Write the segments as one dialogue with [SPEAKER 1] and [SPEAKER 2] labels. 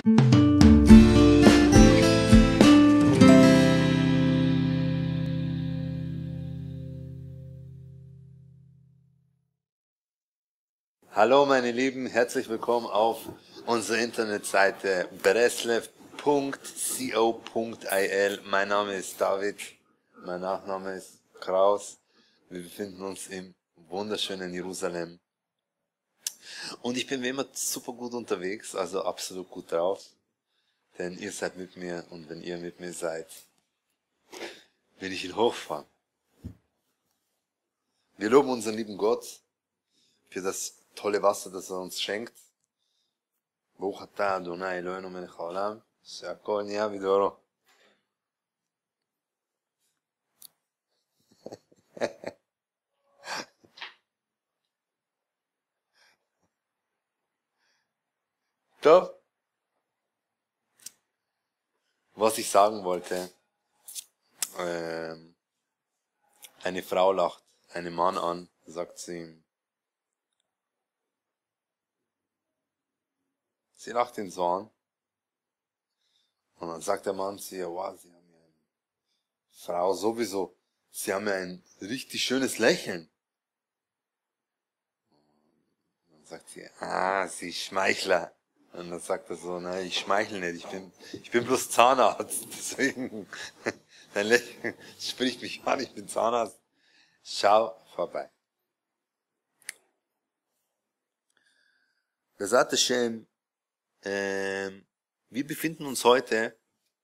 [SPEAKER 1] Hallo meine Lieben, herzlich willkommen auf unserer Internetseite breslev.co.il. Mein Name ist David, mein Nachname ist Kraus. Wir befinden uns im wunderschönen Jerusalem. Und ich bin wie immer super gut unterwegs, also absolut gut drauf. Denn ihr seid mit mir und wenn ihr mit mir seid, will ich ihn hochfahren. Wir loben unseren lieben Gott für das tolle Wasser, das er uns schenkt. ברוך אתה אדוני אלוהינו מלך העולם, שהכל נהיה בדברו. טוב, was ich sagen wollte, eine Frau lacht einen Mann an, sagt sie ihm. Sie lacht ihn so an. Und dann sagt der Mann zu ihr, wow, Sie haben ja eine Frau sowieso, Sie haben ja ein richtig schönes Lächeln. Und dann sagt sie, Sie Schmeichler. Und dann sagt er so, nein, ich schmeichle nicht, ich bin bloß Zahnarzt. Deswegen, dein Lächeln spricht mich an, ich bin Zahnarzt. Schau vorbei. Bezat Hashem, wir befinden uns heute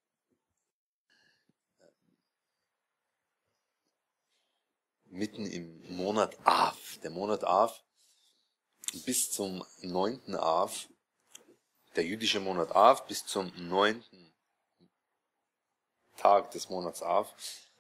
[SPEAKER 1] mitten im Monat Av. Der Monat Av bis zum 9. Av, der jüdische Monat Av bis zum 9. Tag des Monats Av.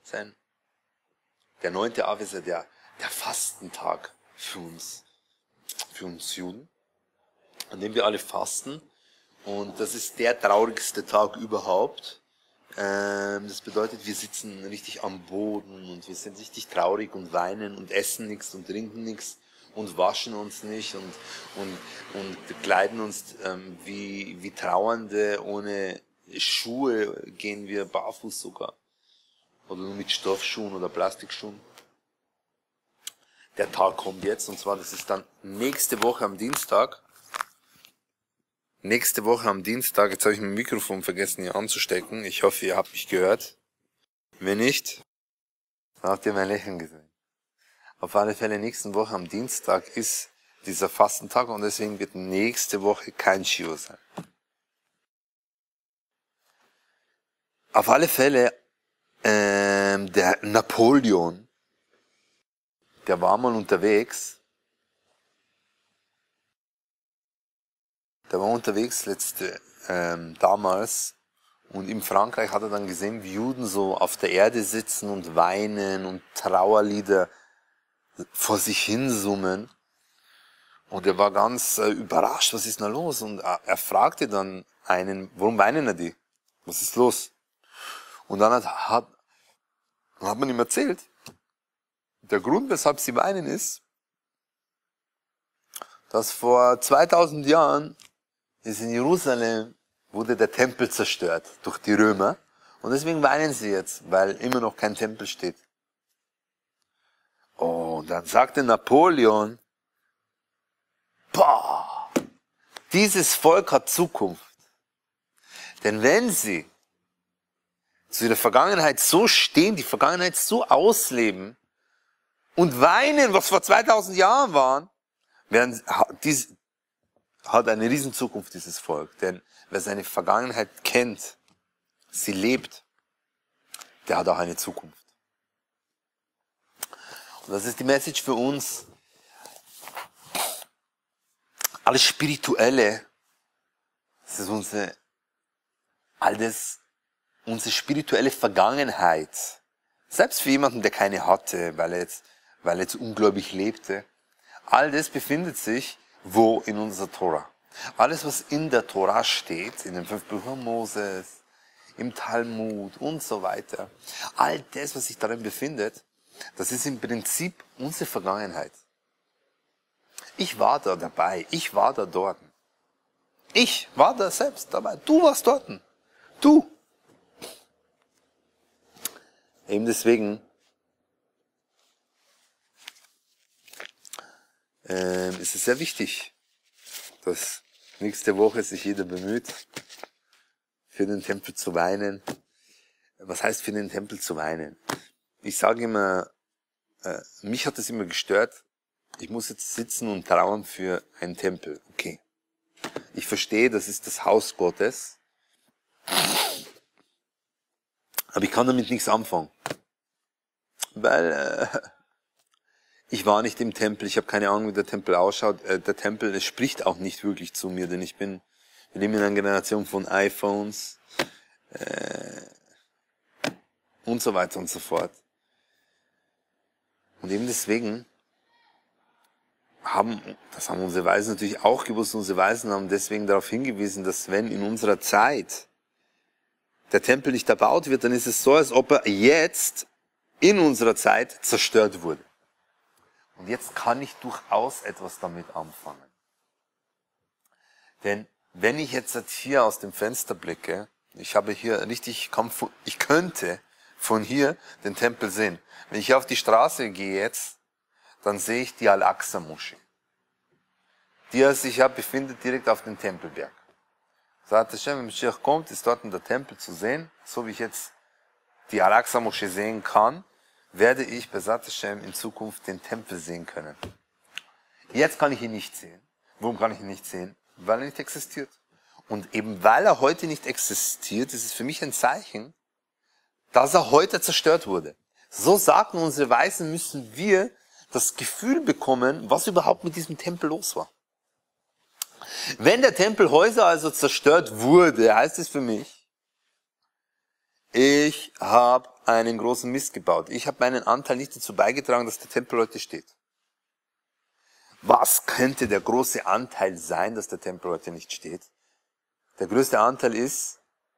[SPEAKER 1] Der 9. Av ist ja der Fastentag für uns Juden, an dem wir alle fasten. Und das ist der traurigste Tag überhaupt. Das bedeutet, wir sitzen richtig am Boden und wir sind richtig traurig und weinen und essen nichts und trinken nichts und waschen uns nicht und kleiden uns wie Trauernde. Ohne Schuhe gehen wir barfuß sogar. Oder nur mit Stoffschuhen oder Plastikschuhen. Der Tag kommt jetzt, und zwar, das ist dann nächste Woche am Dienstag. Nächste Woche am Dienstag, jetzt habe ich mein Mikrofon vergessen hier anzustecken. Ich hoffe, ihr habt mich gehört. Wenn nicht, dann habt ihr mein Lächeln gesehen. Auf alle Fälle, nächste Woche am Dienstag ist dieser Fastentag und deswegen wird nächste Woche kein Shiur sein. Auf alle Fälle, der Napoleon, der war mal unterwegs. Der war unterwegs damals und in Frankreich hat er dann gesehen, wie Juden so auf der Erde sitzen und weinen und Trauerlieder vor sich hin summen. Und er war ganz überrascht, was ist denn da los? Und er fragte dann einen, warum weinen die? Was ist los? Und dann hat man ihm erzählt, der Grund, weshalb sie weinen, ist, dass vor 2000 Jahren in Jerusalem wurde der Tempel zerstört durch die Römer. Und deswegen weinen sie jetzt, weil immer noch kein Tempel steht. Oh, und dann sagte Napoleon, boah, dieses Volk hat Zukunft. Denn wenn sie zu der Vergangenheit so stehen, die Vergangenheit so ausleben und weinen, was vor 2000 Jahren waren, hat eine riesen Zukunft, dieses Volk. Denn wer seine Vergangenheit kennt, sie lebt, der hat auch eine Zukunft. Und das ist die Message für uns. Alles Spirituelle, das ist unsere spirituelle Vergangenheit. Selbst für jemanden, der keine hatte, weil er jetzt ungläubig lebte. All das befindet sich wo in unserer Tora. Alles, was in der Tora steht, in den 5 Büchern Moses, im Talmud und so weiter, all das, was sich darin befindet, das ist im Prinzip unsere Vergangenheit. Ich war da dabei, ich war da dort. Ich war da selbst dabei. Du warst dort. Du. Eben deswegen ist es sehr wichtig, dass nächste Woche sich jeder bemüht, für den Tempel zu weinen. Was heißt für den Tempel zu weinen? Ich sage immer, mich hat es immer gestört, ich muss jetzt sitzen und trauern für einen Tempel. Okay. Ich verstehe, das ist das Haus Gottes. Aber ich kann damit nichts anfangen. Weil ich war nicht im Tempel, ich habe keine Ahnung, wie der Tempel ausschaut. Der Tempel, es spricht auch nicht wirklich zu mir, denn wir leben in einer Generation von iPhones und so weiter und so fort. Und eben deswegen das haben unsere Weisen natürlich auch gewusst, unsere Weisen haben deswegen darauf hingewiesen, dass wenn in unserer Zeit der Tempel nicht erbaut wird, dann ist es so, als ob er jetzt in unserer Zeit zerstört wurde. Und jetzt kann ich durchaus etwas damit anfangen. Denn wenn ich jetzt hier aus dem Fenster blicke, ich könnte von hier den Tempel sehen. Wenn ich auf die Straße gehe jetzt, dann sehe ich die Al-Aqsa-Moschee, die sich ja befindet direkt auf dem Tempelberg. Sagt Hashem, wenn Mashiach kommt, ist dort der Tempel zu sehen, so wie ich jetzt die Al-Aqsa-Moschee sehen kann, werde ich bei Sat Hashem in Zukunft den Tempel sehen können. Jetzt kann ich ihn nicht sehen. Warum kann ich ihn nicht sehen? Weil er nicht existiert. Und eben weil er heute nicht existiert, ist es für mich ein Zeichen, dass er heute zerstört wurde. So sagten unsere Weisen, müssen wir das Gefühl bekommen, was überhaupt mit diesem Tempel los war. Wenn der Tempelhäuser also zerstört wurde, heißt es für mich, ich habe einen großen Mist gebaut. Ich habe meinen Anteil nicht dazu beigetragen, dass der Tempel heute steht. Was könnte der große Anteil sein, dass der Tempel heute nicht steht? Der größte Anteil ist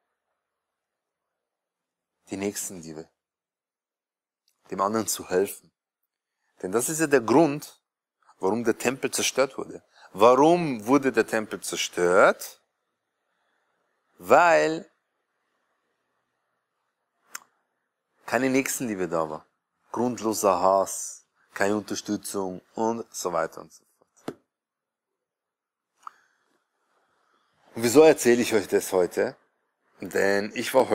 [SPEAKER 1] die Nächstenliebe, dem anderen zu helfen. Denn das ist ja der Grund, warum der Tempel zerstört wurde. Warum wurde der Tempel zerstört? Weil keine Nächstenliebe da war. Grundloser Hass, keine Unterstützung und so weiter und so fort. Und wieso erzähle ich euch das heute? Denn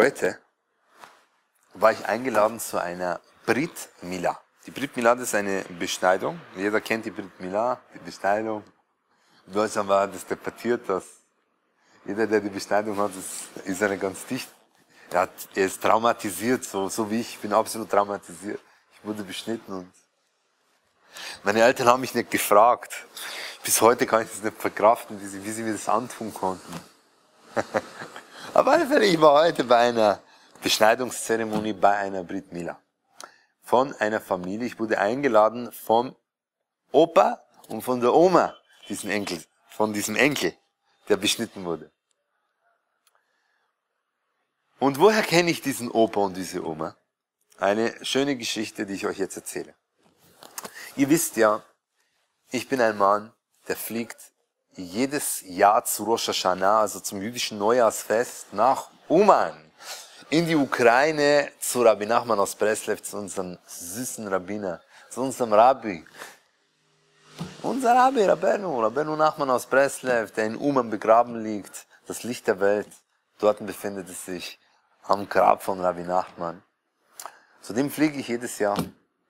[SPEAKER 1] war ich eingeladen zu einer Brit Mila. Die Brit Mila ist eine Beschneidung. Jeder kennt die Brit Mila, die Beschneidung. In Deutschland war das debattiert, dass jeder, der die Beschneidung hat, ist eine ganz dicht. Er ist traumatisiert, so wie ich. Ich bin absolut traumatisiert. Ich wurde beschnitten und meine Eltern haben mich nicht gefragt. Bis heute kann ich das nicht verkraften, wie sie mir das antun konnten. Aber ich war heute bei einer Beschneidungszeremonie bei einer Brit Mila. Von einer Familie. Ich wurde eingeladen vom Opa und von der Oma von diesem Enkel, der beschnitten wurde. Und woher kenne ich diesen Opa und diese Oma? Eine schöne Geschichte, die ich euch jetzt erzähle. Ihr wisst ja, ich bin ein Mann, der fliegt jedes Jahr zu Rosh Hashanah, also zum jüdischen Neujahrsfest, nach Uman, in die Ukraine, zu Rabbi Nachman aus Breslev, zu unserem süßen Rabbiner, zu unserem Rabbi. Unser Rabbi, Rabbeinu Nachman aus Breslev, der in Uman begraben liegt, das Licht der Welt. Dort befindet es sich am Grab von Rabbi Nachman. Zu dem fliege ich jedes Jahr.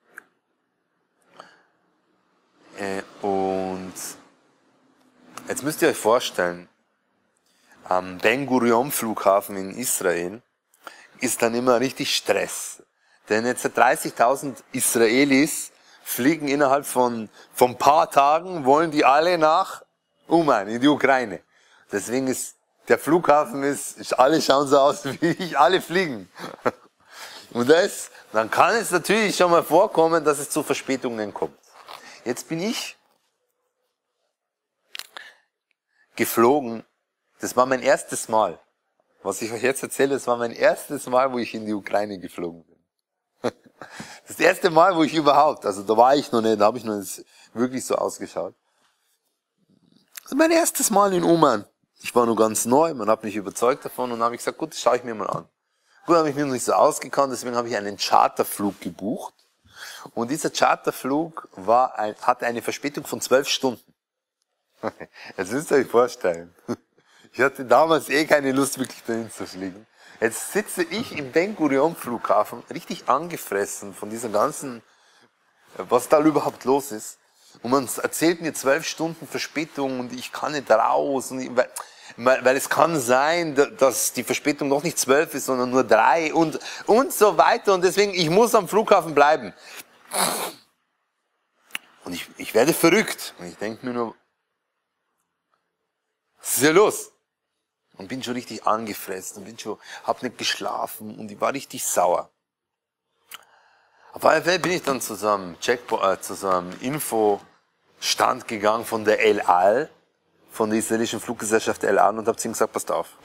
[SPEAKER 1] Und jetzt müsst ihr euch vorstellen, am Ben Gurion Flughafen in Israel ist dann immer richtig Stress. Denn jetzt 30.000 Israelis fliegen innerhalb von ein paar Tagen, wollen die alle nach Uman, in die Ukraine. Deswegen ist der Flughafen alle schauen so aus wie ich, alle fliegen. Und dann kann es natürlich schon mal vorkommen, dass es zu Verspätungen kommt. Jetzt bin ich geflogen. Das war mein erstes Mal. Was ich euch jetzt erzähle, das war mein erstes Mal, wo ich in die Ukraine geflogen bin. Das erste Mal, wo ich überhaupt, also da war ich noch nicht, da habe ich noch nicht wirklich so ausgeschaut. Das ist mein erstes Mal in Uman. Ich war nur ganz neu, man hat mich überzeugt davon und dann habe ich gesagt, gut, das schaue ich mir mal an. Gut, habe ich mir noch nicht so ausgekannt, deswegen habe ich einen Charterflug gebucht. Und dieser Charterflug hatte eine Verspätung von 12 Stunden. Jetzt müsst ihr euch vorstellen. Ich hatte damals keine Lust, wirklich dahin zu fliegen. Jetzt sitze ich im Ben Gurion Flughafen, richtig angefressen von dieser ganzen, was da überhaupt los ist. Und man erzählt mir 12 Stunden Verspätung und ich kann nicht raus. Und weil es kann sein, dass die Verspätung noch nicht 12 ist, sondern nur 3 und so weiter. Und deswegen, ich muss am Flughafen bleiben. Und ich werde verrückt. Und ich denke mir nur, was ist hier los? Und bin schon richtig angefressen und hab nicht geschlafen und ich war richtig sauer. Auf alle Fälle bin ich dann zu so einem Infostand gegangen von der El Al, von der israelischen Fluggesellschaft El Al und hab zu ihm gesagt, passt auf.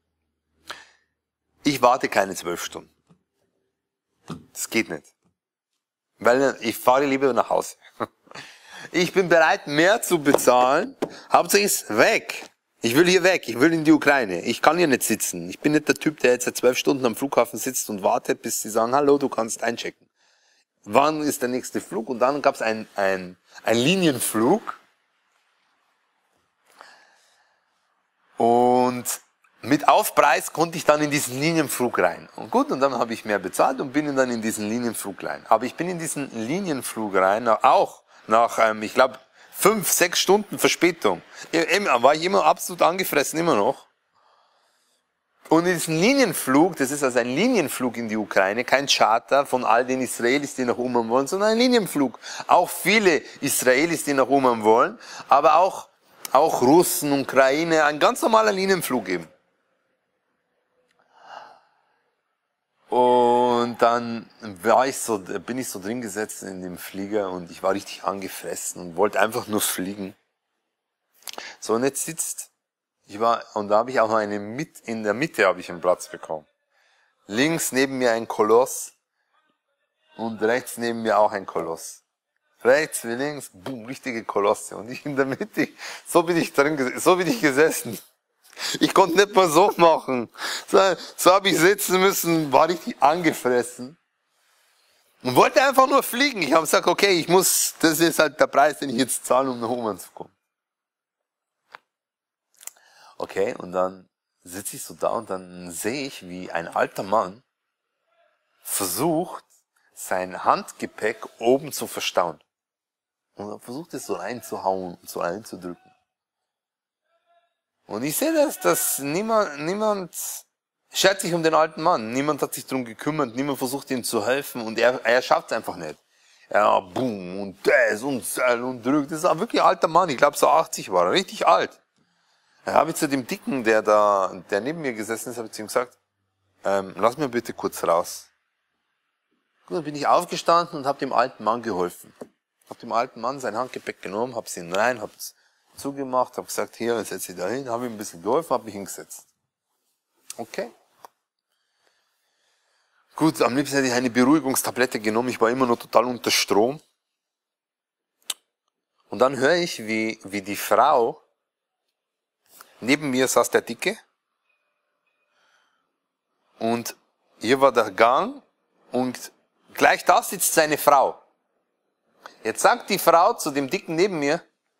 [SPEAKER 1] Ich warte keine 12 Stunden. Das geht nicht. Weil ich fahre lieber nach Hause. Ich bin bereit, mehr zu bezahlen. Hauptsache ist weg. Ich will hier weg. Ich will in die Ukraine. Ich kann hier nicht sitzen. Ich bin nicht der Typ, der jetzt seit 12 Stunden am Flughafen sitzt und wartet, bis sie sagen, hallo, du kannst einchecken. Wann ist der nächste Flug? Und dann gab es einen Linienflug. Und mit Aufpreis konnte ich dann in diesen Linienflug rein. Und gut, und dann habe ich mehr bezahlt und bin dann in diesen Linienflug rein. Aber ich bin in diesen Linienflug rein, auch nach, ich glaube, 5, 6 Stunden Verspätung. War ich immer absolut angefressen, immer noch. Und in diesem Linienflug, das ist also ein Linienflug in die Ukraine, kein Charter von all den Israelis, die nach Uman wollen, sondern ein Linienflug. Auch viele Israelis, die nach Uman wollen, aber auch Russen, Ukraine, ein ganz normaler Linienflug eben. Und dann bin ich so drin gesessen in dem Flieger und ich war richtig angefressen und wollte einfach nur fliegen. So, und jetzt und da habe ich auch noch in der Mitte habe ich einen Platz bekommen. Links neben mir ein Koloss und rechts neben mir auch ein Koloss. Rechts wie links, boom, richtige Kolosse. Und ich in der Mitte, so bin ich gesessen. Ich konnte nicht mal so machen. So habe ich sitzen müssen, war richtig angefressen. Und wollte einfach nur fliegen. Ich habe gesagt, okay, das ist halt der Preis, den ich jetzt zahle, um nach Uman zu kommen. Okay, und dann sitze ich so da und dann sehe ich, wie ein alter Mann versucht, sein Handgepäck oben zu verstauen. Und er versucht es so reinzuhauen und so reinzudrücken. Und ich sehe dass niemand schert sich um den alten Mann. Niemand hat sich darum gekümmert, niemand versucht ihm zu helfen und er schafft es einfach nicht. Ja, boom, und das und drückt. Das ist ein wirklich alter Mann, ich glaube so 80 war er, richtig alt. Da habe ich zu dem Dicken, der neben mir gesessen ist, habe ich zu ihm gesagt, lass mir bitte kurz raus. Gut, dann bin ich aufgestanden und habe dem alten Mann geholfen. Habe dem alten Mann sein Handgepäck genommen, habe es ihn rein, habe es zugemacht, habe gesagt, hier, setz dich da hin, habe ihm ein bisschen geholfen, habe mich hingesetzt. Okay. Gut, am liebsten hätte ich eine Beruhigungstablette genommen, ich war immer noch total unter Strom. Und dann höre ich, wie die Frau, neben mir saß der Dicke, und hier war der Gang, und gleich da sitzt seine Frau. Jetzt sagt die Frau zu dem Dicken neben mir,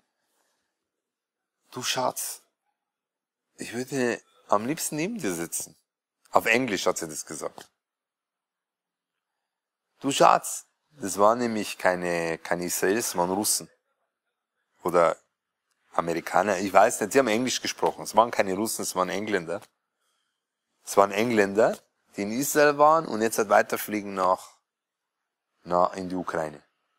[SPEAKER 1] du Schatz, ich würde am liebsten neben dir sitzen. Auf Englisch hat sie das gesagt. Du Schatz, das waren nämlich keine Israelis, das waren Russen. Oder Amerikaner, ich weiß nicht, sie haben Englisch gesprochen. Es waren keine Russen, es waren Engländer. Es waren Engländer, die in Israel waren und jetzt halt weiterfliegen in die Ukraine.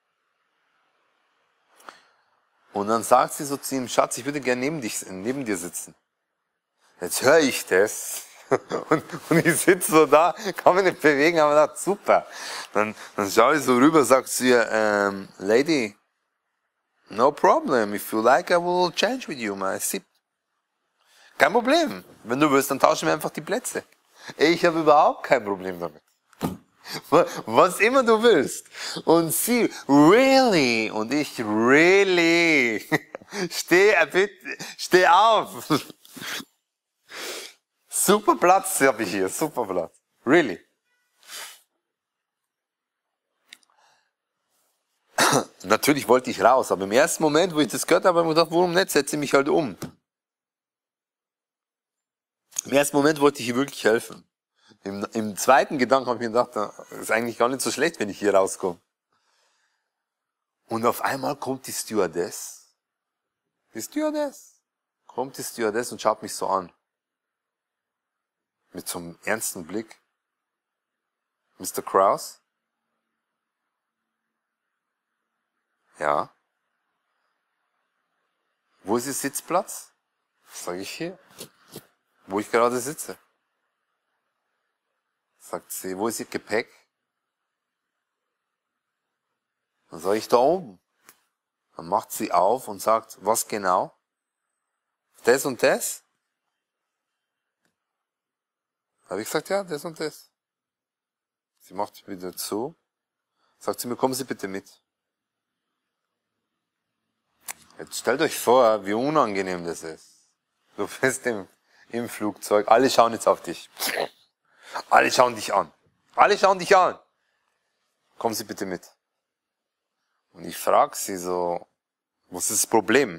[SPEAKER 1] Und dann sagt sie so zu ihm, Schatz, ich würde gerne neben dir sitzen. Jetzt höre ich das und ich sitze so da, kann mich nicht bewegen, aber dachte, super. Dann schaue ich so rüber, sagt sie, Lady, no problem, if you like, I will change with you, my seat. Kein Problem, wenn du willst, dann tauschen wir einfach die Plätze. Ich habe überhaupt kein Problem damit. Was immer du willst. Und sie, really? Und ich, really? Steh auf. Super Platz habe ich hier, super Platz. Really. Natürlich wollte ich raus, aber im ersten Moment, wo ich das gehört habe, habe ich mir gedacht, warum nicht, setze ich mich halt um. Im ersten Moment wollte ich ihr wirklich helfen. Im zweiten Gedanken habe ich mir gedacht, das ist eigentlich gar nicht so schlecht, wenn ich hier rauskomme. Und auf einmal kommt die Stewardess. Kommt die Stewardess und schaut mich so an. Mit so einem ernsten Blick. Mr. Kraus? Ja. Wo ist Ihr Sitzplatz? Sag ich hier. Wo ich gerade sitze. Sagt sie, wo ist Ihr Gepäck? Dann sage ich, da oben. Dann macht sie auf und sagt, was genau? Das und das? Da habe ich gesagt, ja, das und das. Sie macht wieder zu. Sagt sie mir, kommen Sie bitte mit. Jetzt stellt euch vor, wie unangenehm das ist. Du bist im Flugzeug, alle schauen jetzt auf dich. Alle schauen dich an. Alle schauen dich an. Kommen Sie bitte mit. Und ich frage sie so, was ist das Problem?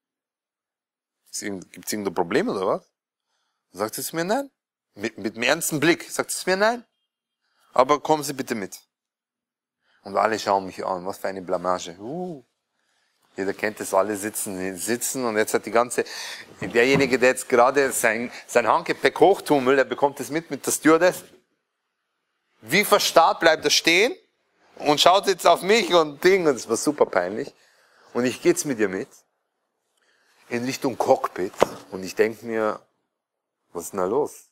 [SPEAKER 1] Gibt es irgendein Problem oder was? Dann sagt sie zu mir, nein. Mit einem ernsten Blick sagt sie zu mir, nein. Aber kommen Sie bitte mit. Und alle schauen mich an, was für eine Blamage. Jeder kennt das, alle sitzen und jetzt hat derjenige, der jetzt gerade sein Handgepäck hochtun will, der bekommt es mit der Stewardess. Wie verstarrt bleibt er stehen und schaut jetzt auf mich und das war super peinlich. Und ich gehe jetzt mit ihr mit in Richtung Cockpit und ich denke mir, was ist denn da los?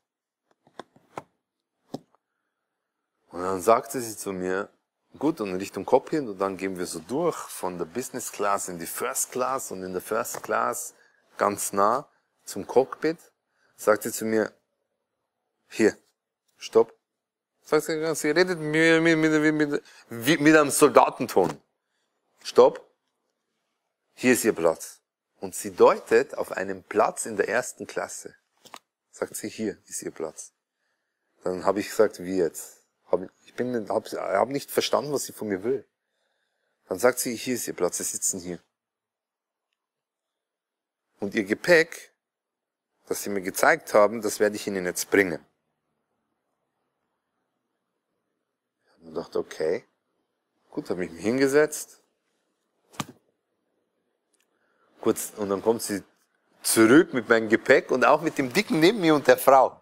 [SPEAKER 1] Und dann sagte sie zu mir, gut, und in Richtung Cockpit und dann gehen wir so durch von der Business Class in die First Class und in der First Class ganz nah zum Cockpit. Sagt sie zu mir, hier, stopp. Sagt sie redet mit einem Soldatenton. Stopp. Hier ist Ihr Platz. Und sie deutet auf einen Platz in der ersten Klasse. Sagt sie, hier ist Ihr Platz. Dann habe ich gesagt, wie jetzt? Hab nicht verstanden, was sie von mir will. Dann sagt sie, hier ist Ihr Platz, Sie sitzen hier. Und Ihr Gepäck, das Sie mir gezeigt haben, das werde ich Ihnen jetzt bringen. Ich habe gedacht, okay. Gut, habe ich mich hingesetzt. Kurz, und dann kommt sie zurück mit meinem Gepäck und auch mit dem Dicken neben mir und der Frau.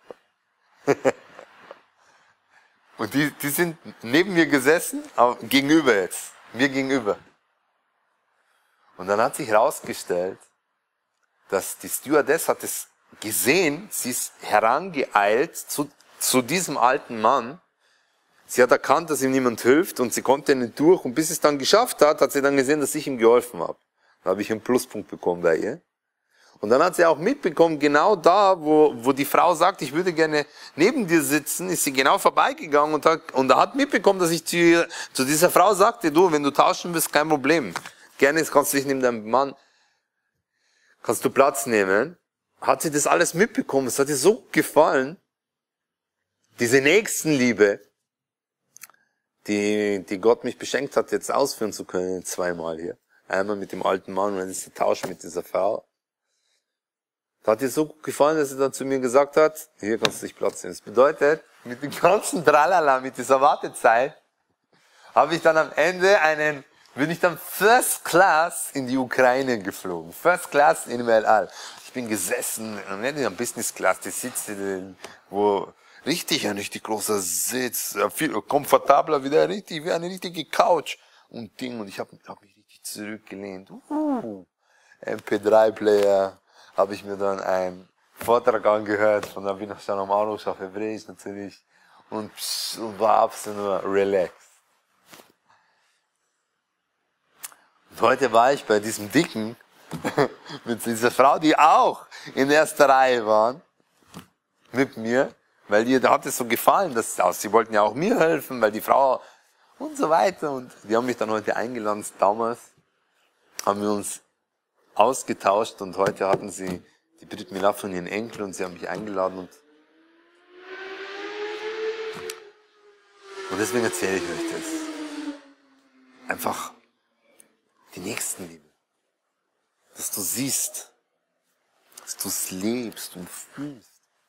[SPEAKER 1] Und die sind neben mir gesessen, aber gegenüber jetzt. Mir gegenüber. Und dann hat sich herausgestellt, dass die Stewardess hat es gesehen, sie ist herangeeilt zu diesem alten Mann. Sie hat erkannt, dass ihm niemand hilft und sie konnte nicht durch. Und bis sie es dann geschafft hat, hat sie dann gesehen, dass ich ihm geholfen habe. Da habe ich einen Pluspunkt bekommen bei ihr. Und dann hat sie auch mitbekommen, genau da, wo die Frau sagt, ich würde gerne neben dir sitzen, ist sie genau vorbeigegangen und hat mitbekommen, dass ich zu dieser Frau sagte, du, wenn du tauschen willst, kein Problem. Gerne kannst du dich neben deinem Mann, kannst du Platz nehmen. Hat sie das alles mitbekommen, es hat ihr so gefallen. Diese Nächstenliebe, die Gott mich beschenkt hat, jetzt ausführen zu können, zweimal hier. Einmal mit dem alten Mann und dann ist der Tausch mit dieser Frau. Das hat ihr so gut gefallen, dass sie dann zu mir gesagt hat, hier kannst du dich Platz nehmen. Das bedeutet, mit dem ganzen Tralala, mit dieser Wartezeit, habe ich dann am Ende bin ich dann First Class in die Ukraine geflogen. First Class in El Al. Ich bin gesessen, nicht in der Business Class, die Sitze, wo ein richtig großer Sitz, viel komfortabler wie eine richtige Couch und und ich habe mich richtig zurückgelehnt. MP3-Player. Habe ich mir dann einen Vortrag angehört von Rabbi Shalom Arush auf Hebräisch natürlich und war absolut nur relaxed. Und heute war ich bei diesem Dicken mit dieser Frau, die auch in erster Reihe waren mit mir, weil da hat es so gefallen, sie wollten ja auch mir helfen, weil die Frau und so weiter und die haben mich dann heute eingeladen. Damals haben wir uns ausgetauscht und heute hatten sie die Brit Mila von ihren Enkeln und sie haben mich eingeladen und deswegen erzähle ich euch das. Einfach die Nächstenliebe. Dass du siehst, dass du es lebst und fühlst.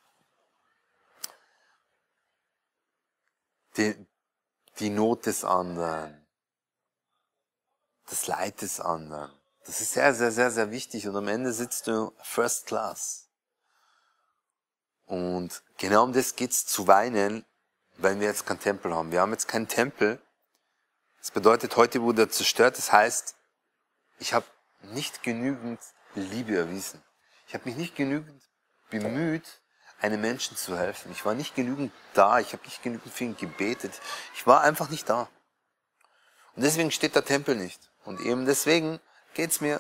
[SPEAKER 1] Die Not des anderen. Das Leid des anderen. Das ist sehr, sehr, sehr, sehr wichtig. Und am Ende sitzt du First Class. Und genau um das geht's zu weinen, weil wir jetzt keinen Tempel haben. Wir haben jetzt keinen Tempel. Das bedeutet, heute wurde er zerstört. Das heißt, ich habe nicht genügend Liebe erwiesen. Ich habe mich nicht genügend bemüht, einem Menschen zu helfen. Ich war nicht genügend da. Ich habe nicht genügend für ihn gebetet. Ich war einfach nicht da. Und deswegen steht der Tempel nicht. Und eben deswegen geht's mir.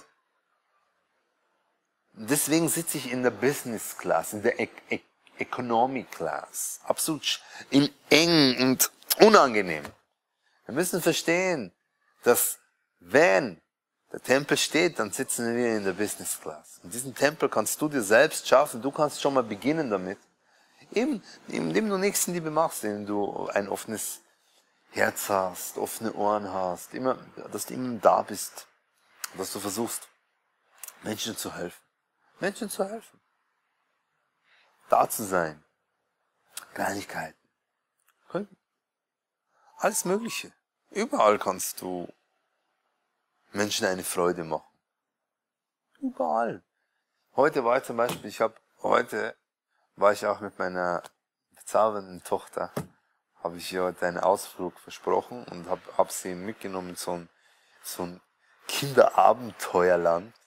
[SPEAKER 1] Deswegen sitze ich in der Business Class, in der Economy Class. Absolut eng und unangenehm. Wir müssen verstehen, dass wenn der Tempel steht, dann sitzen wir in der Business Class. Und diesen Tempel kannst du dir selbst schaffen. Du kannst schon mal beginnen damit. Eben, indem du Nächstenliebe machst, indem du ein offenes Herz hast, offene Ohren hast, immer, dass du immer da bist, dass du versuchst, Menschen zu helfen. Menschen zu helfen. Da zu sein. Kleinigkeiten. Alles Mögliche. Überall kannst du Menschen eine Freude machen. Überall. Heute war ich zum Beispiel, heute war ich auch mit meiner bezaubernden Tochter, habe ich ihr heute einen Ausflug versprochen und hab sie mitgenommen in so ein Kinderabenteuerland.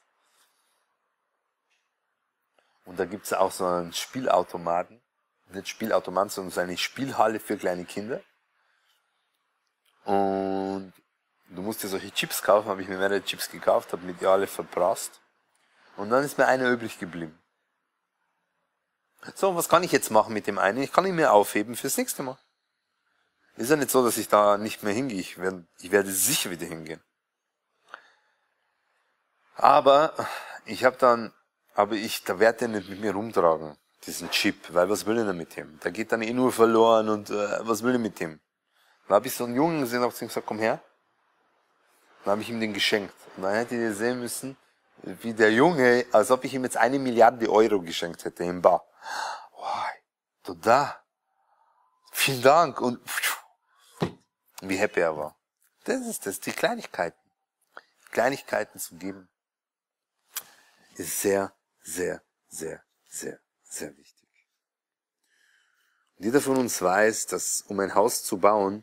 [SPEAKER 1] Und da gibt's auch so einen Spielautomaten. Nicht Spielautomaten, sondern so eine Spielhalle für kleine Kinder. Und du musst dir solche Chips kaufen, habe ich mir mehrere Chips gekauft, habe mit ihr alle verprasst. Und dann ist mir einer übrig geblieben. So, was kann ich jetzt machen mit dem einen? Ich kann ihn mir aufheben fürs nächste Mal. Ist ja nicht so, dass ich da nicht mehr hingehe. Ich werde sicher wieder hingehen. Aber da werde ich nicht mit mir rumtragen, diesen Chip, weil was will ich denn mit dem? Der geht dann eh nur verloren und was will ich mit dem? Dann habe ich so einen Jungen gesehen und habe gesagt, komm her. Dann habe ich ihm den geschenkt. Und dann hättet ihr sehen müssen, wie der Junge, als ob ich ihm jetzt 1 Milliarde Euro geschenkt hätte im Bar. Oh, du da. Vielen Dank. Und wie happy er war. Das ist das, die Kleinigkeiten. Kleinigkeiten zu geben, ist sehr, sehr, sehr, sehr, sehr wichtig. Und jeder von uns weiß, dass um ein Haus zu bauen,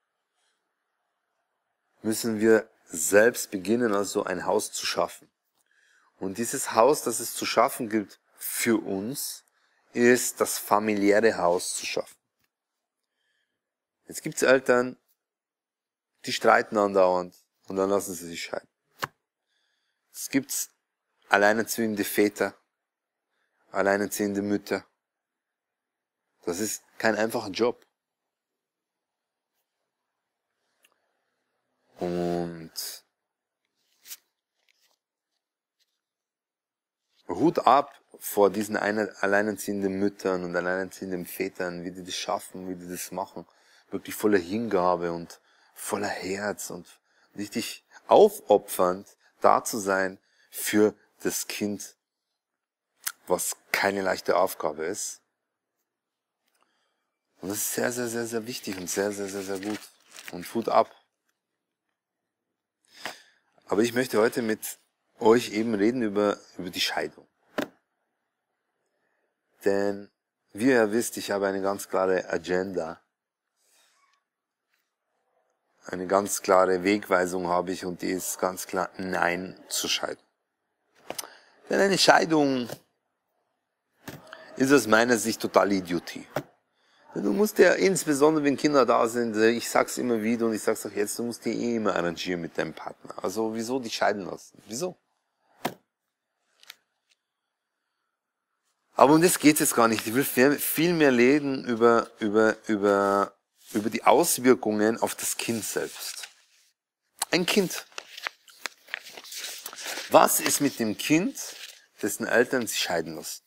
[SPEAKER 1] müssen wir selbst beginnen, also ein Haus zu schaffen. Und dieses Haus, das es zu schaffen gilt für uns, ist das familiäre Haus zu schaffen. Jetzt gibt's Eltern, die streiten andauernd und dann lassen sie sich scheiden. Es gibt alleinerziehende Väter, alleinerziehende Mütter. Das ist kein einfacher Job. Und Hut ab vor diesen alleinerziehenden Müttern und alleinerziehenden Vätern, wie die das schaffen, wie die das machen. Wirklich voller Hingabe und voller Herz und richtig aufopfernd da zu sein für das Kind, was keine leichte Aufgabe ist. Und das ist sehr, sehr, sehr, sehr wichtig und sehr, sehr, sehr, sehr gut. Und Hut ab. Aber ich möchte heute mit euch eben reden über die Scheidung. Denn, wie ihr wisst, ich habe eine ganz klare Agenda. Eine ganz klare Wegweisung habe ich und die ist ganz klar Nein zur Scheidung. Denn eine Scheidung ist aus meiner Sicht totale Idiotie. Du musst ja, insbesondere wenn Kinder da sind, ich sag's immer wieder und ich sag's auch jetzt, du musst dich eh immer arrangieren mit deinem Partner. Also wieso dich scheiden lassen? Wieso? Aber um das geht's jetzt gar nicht. Ich will viel mehr reden über die Auswirkungen auf das Kind selbst. Ein Kind. Was ist mit dem Kind, dessen Eltern sich scheiden lassen.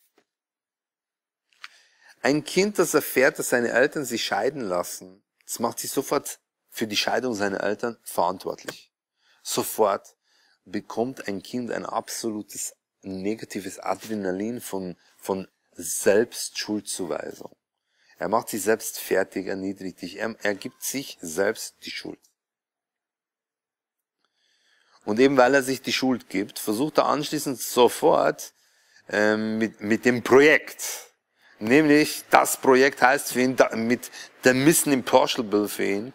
[SPEAKER 1] Ein Kind, das erfährt, dass seine Eltern sich scheiden lassen, das macht sich sofort für die Scheidung seiner Eltern verantwortlich. Sofort bekommt ein Kind ein absolutes negatives Adrenalin von Selbstschuldzuweisung. Er macht sich selbst fertig, erniedrigt sich, er gibt sich selbst die Schuld. Und eben weil er sich die Schuld gibt, versucht er anschließend sofort mit dem Projekt, nämlich das Projekt heißt für ihn, mit der Mission Impossible für ihn,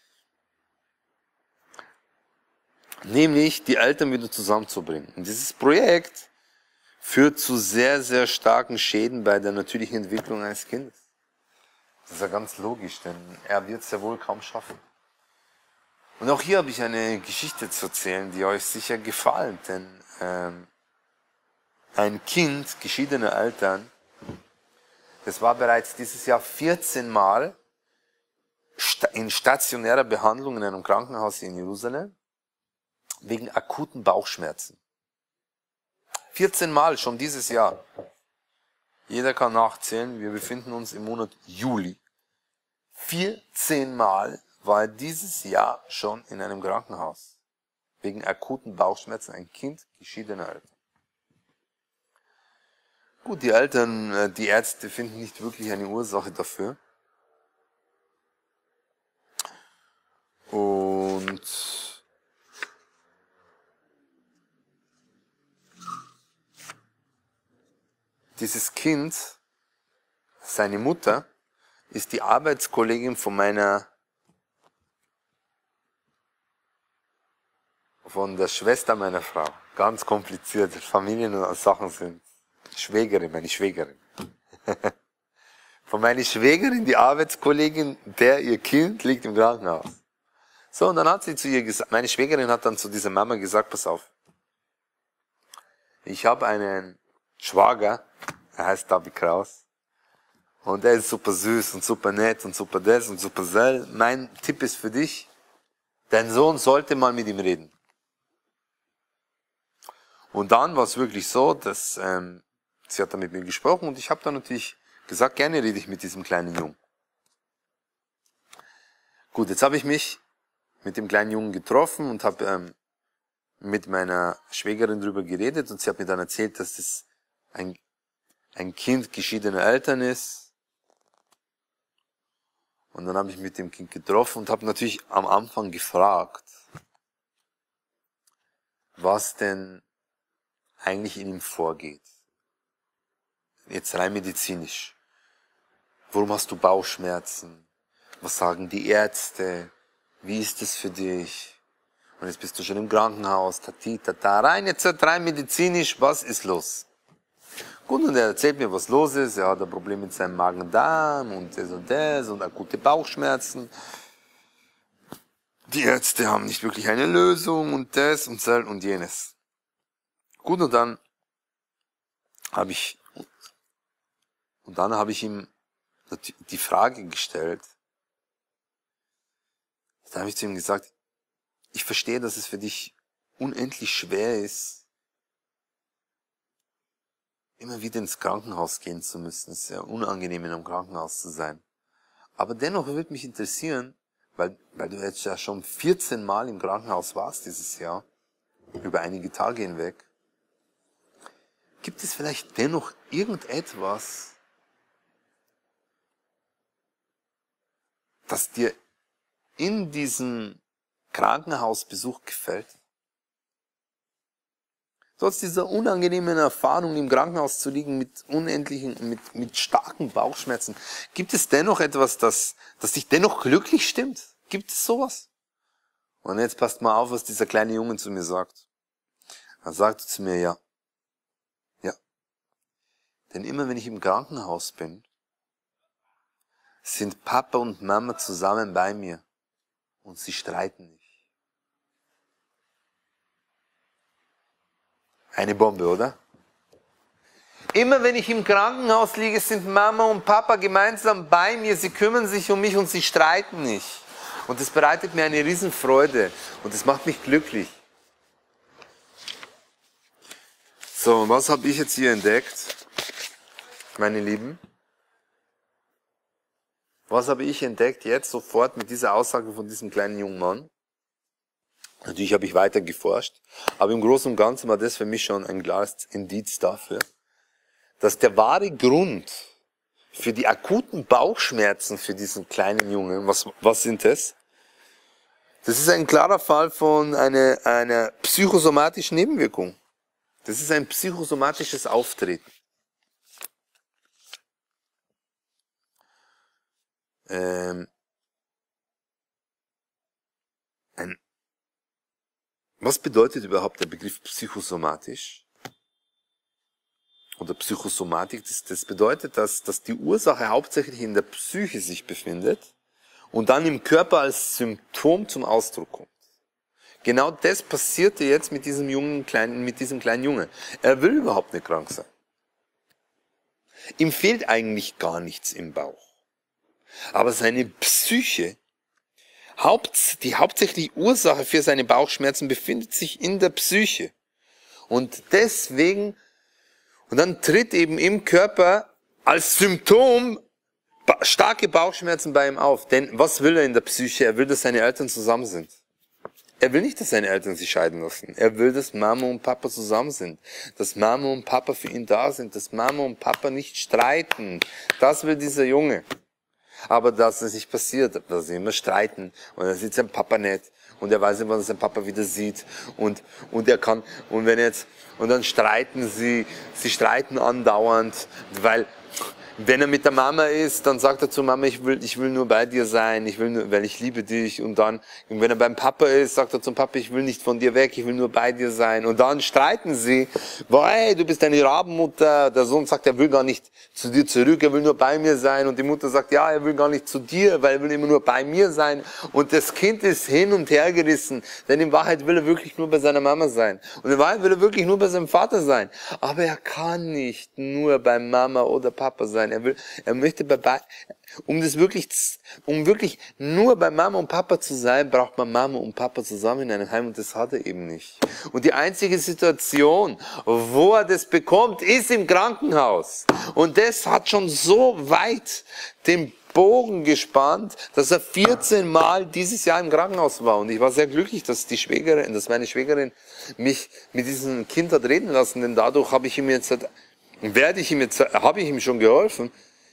[SPEAKER 1] nämlich die Eltern wieder zusammenzubringen. Und dieses Projekt führt zu sehr, sehr starken Schäden bei der natürlichen Entwicklung eines Kindes. Das ist ja ganz logisch, denn er wird es ja wohl kaum schaffen. Und auch hier habe ich eine Geschichte zu erzählen, die euch sicher gefällt, denn ein Kind geschiedener Eltern, das war bereits dieses Jahr 14 Mal in stationärer Behandlung in einem Krankenhaus in Jerusalem wegen akuten Bauchschmerzen. 14 Mal schon dieses Jahr. Jeder kann nachzählen, wir befinden uns im Monat Juli. 14 Mal war er dieses Jahr schon in einem Krankenhaus. Wegen akuten Bauchschmerzen, ein Kind geschiedener Eltern. Gut, die Eltern, die Ärzte finden nicht wirklich eine Ursache dafür. Und dieses Kind, seine Mutter, ist die Arbeitskollegin von der Schwester meiner Frau. Ganz komplizierte Familiensachen sind. Schwägerin, meine Schwägerin. Von meiner Schwägerin, die Arbeitskollegin, ihr Kind liegt im Krankenhaus. So, und dann hat sie zu ihr gesagt, meine Schwägerin hat dann zu dieser Mama gesagt, pass auf, ich habe einen Schwager, er heißt David Kraus, und er ist super süß und super nett und super das und super sel. Mein Tipp ist für dich, dein Sohn sollte mal mit ihm reden. Und dann war es wirklich so, dass sie hat dann mit mir gesprochen und ich habe dann natürlich gesagt, gerne rede ich mit diesem kleinen Jungen. Gut, jetzt habe ich mich mit dem kleinen Jungen getroffen und habe mit meiner Schwägerin drüber geredet und sie hat mir dann erzählt, dass das ein Kind geschiedener Eltern ist. Und dann habe ich mit dem Kind getroffen und habe natürlich am Anfang gefragt, was denn eigentlich in ihm vorgeht. Jetzt rein medizinisch. Warum hast du Bauchschmerzen? Was sagen die Ärzte? Wie ist es für dich? Und jetzt bist du schon im Krankenhaus, rein jetzt rein medizinisch, was ist los? Gut, und er erzählt mir, was los ist. Er hat ein Problem mit seinem Magen-Darm und das und akute Bauchschmerzen. Die Ärzte haben nicht wirklich eine Lösung und das und jenes. Gut, und dann habe ich ihm die Frage gestellt. Da habe ich zu ihm gesagt, ich verstehe, dass es für dich unendlich schwer ist, immer wieder ins Krankenhaus gehen zu müssen. Es ist ja unangenehm, in einem Krankenhaus zu sein. Aber dennoch würde mich interessieren, weil du jetzt ja schon 14 Mal im Krankenhaus warst dieses Jahr, über einige Tage hinweg, gibt es vielleicht dennoch irgendetwas, das dir in diesem Krankenhausbesuch gefällt? Trotz dieser unangenehmen Erfahrung im Krankenhaus zu liegen mit starken Bauchschmerzen, gibt es dennoch etwas, das dich dennoch glücklich stimmt? Gibt es sowas? Und jetzt passt mal auf, was dieser kleine Junge zu mir sagt. Er sagte zu mir, ja. Denn immer wenn ich im Krankenhaus bin, sind Papa und Mama zusammen bei mir und sie streiten nicht. Eine Bombe, oder? Immer wenn ich im Krankenhaus liege, sind Mama und Papa gemeinsam bei mir, sie kümmern sich um mich und sie streiten nicht. Und das bereitet mir eine Riesenfreude und das macht mich glücklich. So, und was habe ich jetzt hier entdeckt, meine Lieben? Was habe ich entdeckt jetzt sofort mit dieser Aussage von diesem kleinen jungen Mann? Natürlich habe ich weiter geforscht, aber im Großen und Ganzen war das für mich schon ein klares Indiz dafür, dass der wahre Grund für die akuten Bauchschmerzen für diesen kleinen Jungen, was sind das? Das ist ein klarer Fall von einer psychosomatischen Nebenwirkung. Das ist ein psychosomatisches Auftreten. Was bedeutet überhaupt der Begriff psychosomatisch? Oder Psychosomatik? Das bedeutet, dass die Ursache hauptsächlich in der Psyche sich befindet und dann im Körper als Symptom zum Ausdruck kommt. Genau das passierte jetzt mit diesem kleinen Jungen. Er will überhaupt nicht krank sein. Ihm fehlt eigentlich gar nichts im Bauch. Aber seine Psyche, die hauptsächliche Ursache für seine Bauchschmerzen befindet sich in der Psyche. Und deswegen, und dann tritt eben im Körper als Symptom starke Bauchschmerzen bei ihm auf. Denn was will er in der Psyche? Er will, dass seine Eltern zusammen sind. Er will nicht, dass seine Eltern sich scheiden lassen. Er will, dass Mama und Papa zusammen sind. Dass Mama und Papa für ihn da sind. Dass Mama und Papa nicht streiten. Das will dieser Junge. Aber dass es nicht passiert, dass sie immer streiten. Und er sieht sein Papa nicht. Und er weiß nicht, wann er seinen Papa wieder sieht. Und dann streiten sie streiten andauernd, weil, wenn er mit der Mama ist, dann sagt er zu Mama, ich will nur bei dir sein, weil ich liebe dich. Und dann, wenn er beim Papa ist, sagt er zum Papa, ich will nicht von dir weg, ich will nur bei dir sein. Und dann streiten sie, hey, du bist eine Rabenmutter. Der Sohn sagt, er will gar nicht zu dir zurück, er will nur bei mir sein. Und die Mutter sagt, ja, er will gar nicht zu dir, weil er will immer nur bei mir sein. Und das Kind ist hin und her gerissen, denn in Wahrheit will er wirklich nur bei seiner Mama sein. Und in Wahrheit will er wirklich nur bei seinem Vater sein. Aber er kann nicht nur bei Mama oder Papa sein. Er möchte um wirklich nur bei Mama und Papa zu sein, braucht man Mama und Papa zusammen in einem Heim und das hat er eben nicht. Und die einzige Situation, wo er das bekommt, ist im Krankenhaus. Und das hat schon so weit den Bogen gespannt, dass er 14 Mal dieses Jahr im Krankenhaus war. Und ich war sehr glücklich, dass meine Schwägerin mich mit diesem Kind hat reden lassen, denn dadurch habe ich ihm schon geholfen,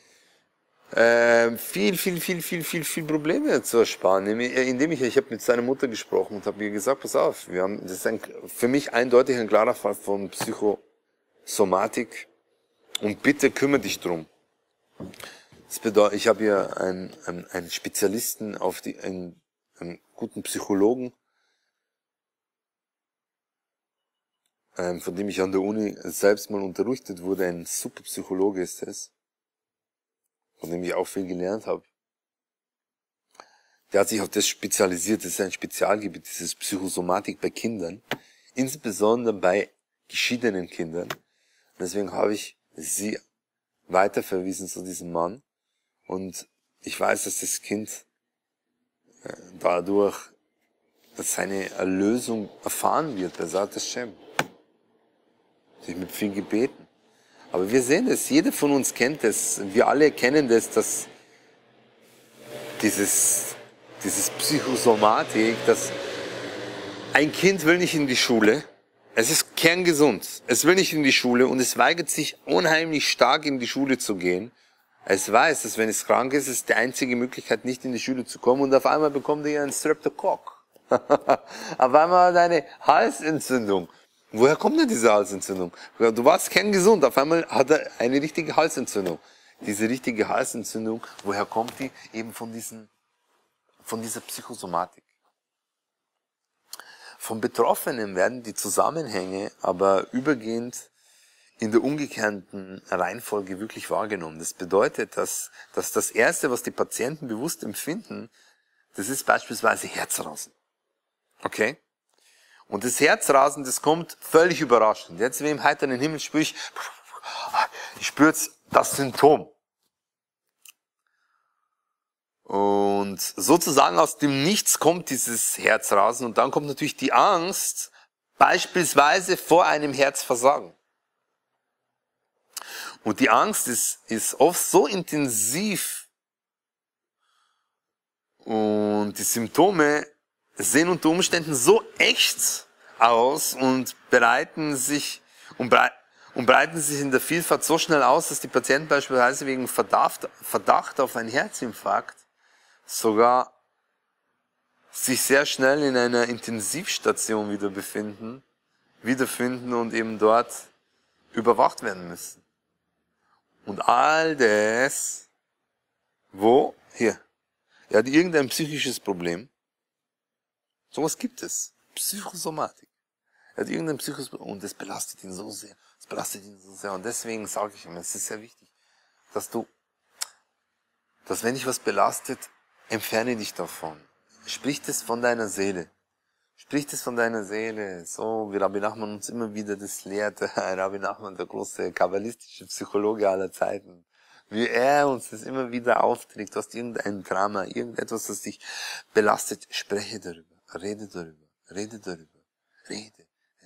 [SPEAKER 1] viel Probleme zu ersparen. Ich habe mit seiner Mutter gesprochen und habe ihr gesagt, pass auf, das ist für mich eindeutig ein klarer Fall von Psychosomatik und bitte kümmere dich drum. Das bedeutet, ich habe hier einen Spezialisten einen guten Psychologen, von dem ich an der Uni selbst mal unterrichtet wurde, ein super Psychologe ist es, von dem ich auch viel gelernt habe. Der hat sich auf das spezialisiert, das ist ein Spezialgebiet, das ist Psychosomatik bei Kindern, insbesondere bei geschiedenen Kindern. Deswegen habe ich sie weiterverwiesen zu diesem Mann und ich weiß, dass das Kind dadurch seine Erlösung erfahren wird, bei Sat Hashem. Sich mit viel Gebeten. Aber wir sehen das, jeder von uns kennt das, wir alle kennen das, dass dieses Psychosomatik, dass ein Kind will nicht in die Schule, es ist kerngesund, es will nicht in die Schule und es weigert sich unheimlich stark in die Schule zu gehen. Es weiß, dass wenn es krank ist, ist die einzige Möglichkeit, nicht in die Schule zu kommen und auf einmal bekommt er einen Streptococcus. Auf einmal hat er eine Halsentzündung. Woher kommt denn diese Halsentzündung? Du warst kerngesund, auf einmal hat er eine richtige Halsentzündung. Diese richtige Halsentzündung, woher kommt die? Eben von dieser Psychosomatik. Vom Betroffenen werden die Zusammenhänge aber übergehend in der umgekehrten Reihenfolge wirklich wahrgenommen. Das bedeutet, dass das Erste, was die Patienten bewusst empfinden, das ist beispielsweise Herzrasen. Okay? Und das Herzrasen, das kommt völlig überraschend. Jetzt wie im heiteren Himmel spüre ich jetzt das Symptom. Und sozusagen aus dem Nichts kommt dieses Herzrasen und dann kommt natürlich die Angst, beispielsweise vor einem Herzversagen. Und die Angst ist oft so intensiv und die Symptome sehen unter Umständen so echt aus und breiten sich in der Vielfalt so schnell aus, dass die Patienten beispielsweise wegen Verdacht auf einen Herzinfarkt sogar sich sehr schnell in einer Intensivstation wiederfinden und eben dort überwacht werden müssen. Und all das, wo? Hier. Er hat irgendein psychisches Problem. Sowas gibt es. Psychosomatik. Er hat irgendein psychisches Problem und das belastet ihn so sehr. Das belastet ihn so sehr. Und deswegen sage ich ihm, es ist sehr wichtig, dass wenn dich was belastet, entferne dich davon. Sprich das von deiner Seele. Sprich das von deiner Seele. So wie Rabbi Nachman uns immer wieder das lehrt. Rabbi Nachman, der große kabbalistische Psychologe aller Zeiten. Wie er uns das immer wieder aufträgt. Du hast irgendein Drama, irgendetwas, das dich belastet. Spreche darüber. Rede darüber. Rede darüber. Rede.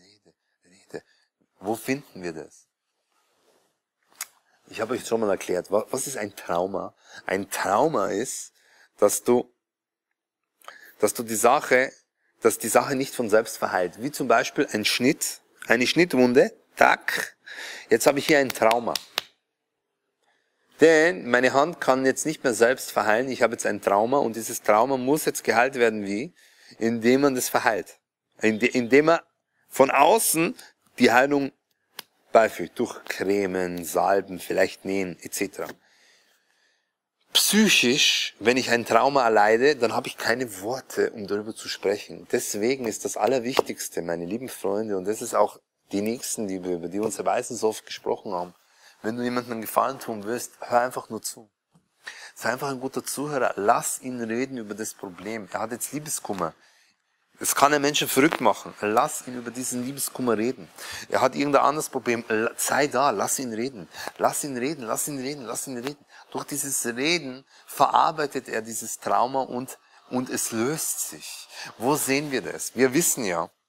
[SPEAKER 1] Wo finden wir das? Ich habe euch schon mal erklärt, was ist ein Trauma? Ein Trauma ist, dass die Sache nicht von selbst verheilt. Wie zum Beispiel ein Schnitt, eine Schnittwunde, tack, jetzt habe ich hier ein Trauma. Denn meine Hand kann jetzt nicht mehr selbst verheilen, ich habe jetzt ein Trauma und dieses Trauma muss jetzt geheilt werden wie? Indem man das verheilt. Indem man von außen die Heilung beifügt, durch Cremen, Salben, vielleicht Nähen etc. Psychisch, wenn ich ein Trauma erleide, dann habe ich keine Worte, um darüber zu sprechen. Deswegen ist das Allerwichtigste, meine lieben Freunde, und das ist auch die Nächsten, über die unsere Weisen so oft gesprochen haben. Wenn du jemandem einen Gefallen tun willst, hör einfach nur zu. Sei einfach ein guter Zuhörer. Lass ihn reden über das Problem. Er hat jetzt Liebeskummer. Das kann einen Menschen verrückt machen. Lass ihn über diesen Liebeskummer reden. Er hat irgendein anderes Problem. Sei da, lass ihn reden. Lass ihn reden, lass ihn reden, lass ihn reden. Durch dieses Reden verarbeitet er dieses Trauma und es löst sich. Wo sehen wir das? Wir wissen,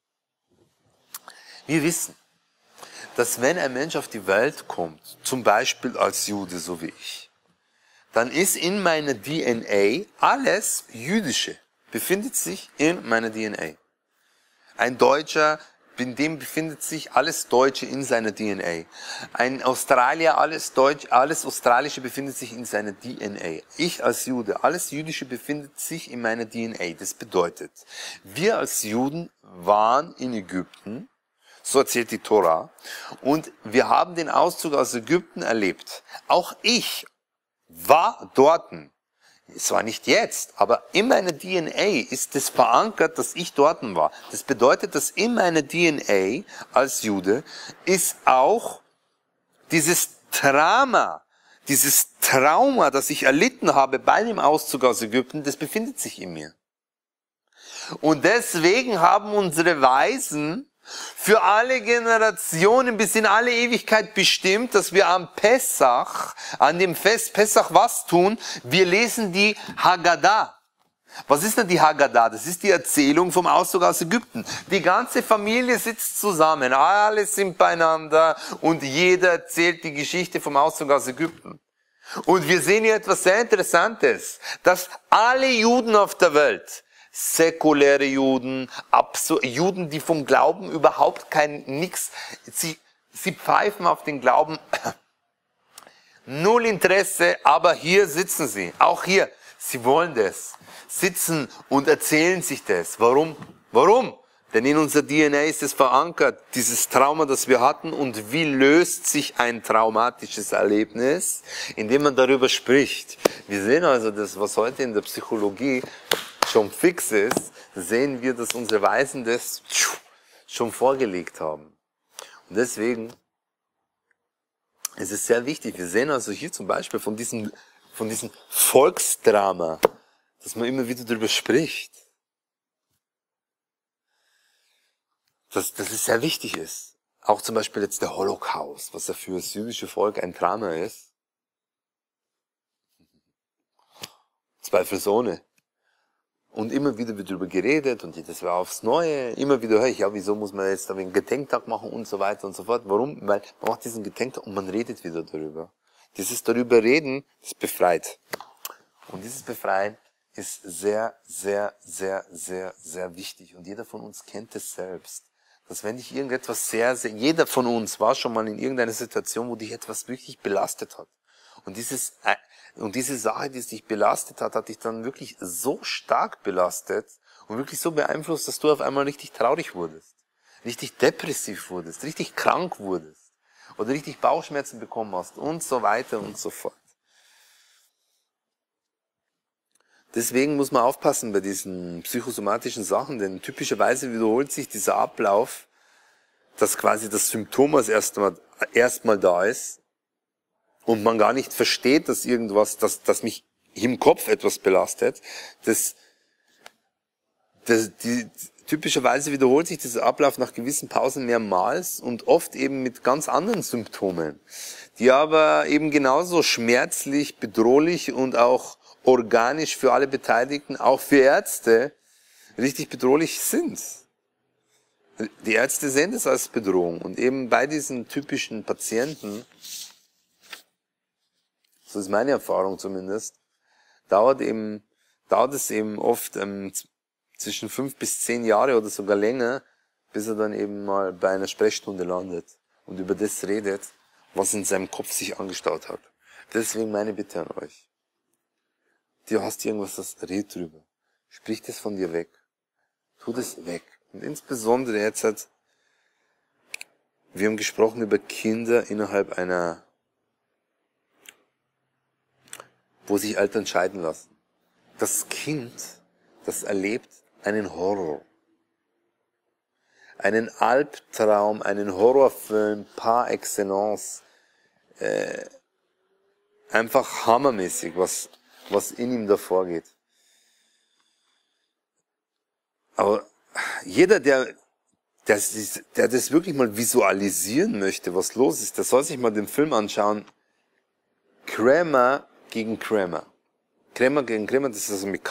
[SPEAKER 1] dass wenn ein Mensch auf die Welt kommt, zum Beispiel als Jude, so wie ich, dann ist in meiner DNA alles Jüdische. Befindet sich in meiner DNA. Ein Deutscher, in dem befindet sich alles Deutsche in seiner DNA. Ein Australier, alles Australische befindet sich in seiner DNA. Ich als Jude, alles Jüdische befindet sich in meiner DNA. Das bedeutet, wir als Juden waren in Ägypten, so erzählt die Tora, und wir haben den Auszug aus Ägypten erlebt. Auch ich war dorten. Es war nicht jetzt, aber in meiner DNA ist es verankert, dass ich dort war. Das bedeutet, dass in meiner DNA als Jude ist auch dieses Trauma, das ich erlitten habe bei dem Auszug aus Ägypten, das befindet sich in mir. Und deswegen haben unsere Weisen für alle Generationen bis in alle Ewigkeit bestimmt, dass wir am Pessach, an dem Fest Pessach was tun? Wir lesen die Haggadah. Was ist denn die Haggadah? Das ist die Erzählung vom Auszug aus Ägypten. Die ganze Familie sitzt zusammen, alle sind beieinander und jeder erzählt die Geschichte vom Auszug aus Ägypten. Und wir sehen hier etwas sehr Interessantes, dass alle Juden auf der Welt, säkuläre Juden, Juden, die vom Glauben überhaupt sie pfeifen auf den Glauben, null Interesse, aber hier sitzen sie, auch hier, sie wollen das, sitzen und erzählen sich das. Warum? Denn in unserer DNA ist es verankert, dieses Trauma, das wir hatten, und wie löst sich ein traumatisches Erlebnis, indem man darüber spricht. Wir sehen also das, was heute in der Psychologie schon fix ist, sehen wir, dass unsere Weisen das schon vorgelegt haben. Und deswegen ist es sehr wichtig. Wir sehen also hier zum Beispiel von diesem Volksdrama, dass man immer wieder darüber spricht. Dass es sehr wichtig ist. Auch zum Beispiel jetzt der Holocaust, was ja für das jüdische Volk ein Drama ist. Zweifelsohne. Und immer wieder wird darüber geredet und das war aufs Neue. Immer wieder höre ich, ja, wieso muss man jetzt da einen Gedenktag machen und so weiter und so fort. Warum? Weil man macht diesen Gedenktag und man redet wieder darüber. Dieses darüber reden, das befreit. Und dieses Befreien ist sehr, sehr, sehr, sehr, sehr wichtig. Und jeder von uns kennt es selbst. Dass wenn dich irgendetwas jeder von uns war schon mal in irgendeiner Situation, wo dich etwas wirklich belastet hat. Und diese Sache, die dich belastet hat, hat dich dann wirklich so stark belastet und wirklich so beeinflusst, dass du auf einmal richtig traurig wurdest, richtig depressiv wurdest, richtig krank wurdest oder richtig Bauchschmerzen bekommen hast und so weiter und so fort. Deswegen muss man aufpassen bei diesen psychosomatischen Sachen, denn typischerweise wiederholt sich dieser Ablauf, dass quasi das Symptom als erstmal da ist und man gar nicht versteht, dass dass mich im Kopf etwas belastet. Typischerweise wiederholt sich dieser Ablauf nach gewissen Pausen mehrmals und oft eben mit ganz anderen Symptomen, die aber eben genauso schmerzlich, bedrohlich und auch organisch für alle Beteiligten, auch für Ärzte, richtig bedrohlich sind. Die Ärzte sehen das als Bedrohung und eben bei diesen typischen Patienten, so ist meine Erfahrung zumindest, dauert es eben oft zwischen 5 bis 10 Jahre oder sogar länger, bis er dann eben mal bei einer Sprechstunde landet und über das redet, was in seinem Kopf sich angestaut hat. Deswegen meine Bitte an euch. Du hast irgendwas, das red drüber. Sprich das von dir weg. Tu das weg. Und insbesondere jetzt wir haben gesprochen über Kinder innerhalb wo sich Eltern scheiden lassen. Das Kind, das erlebt einen Horror. Einen Albtraum, einen Horrorfilm par excellence. Einfach hammermäßig, was in ihm da vorgeht. Aber jeder, der das wirklich mal visualisieren möchte, was los ist, der soll sich mal den Film anschauen. Kramer gegen Kramer. Kramer gegen Kramer, das ist also mit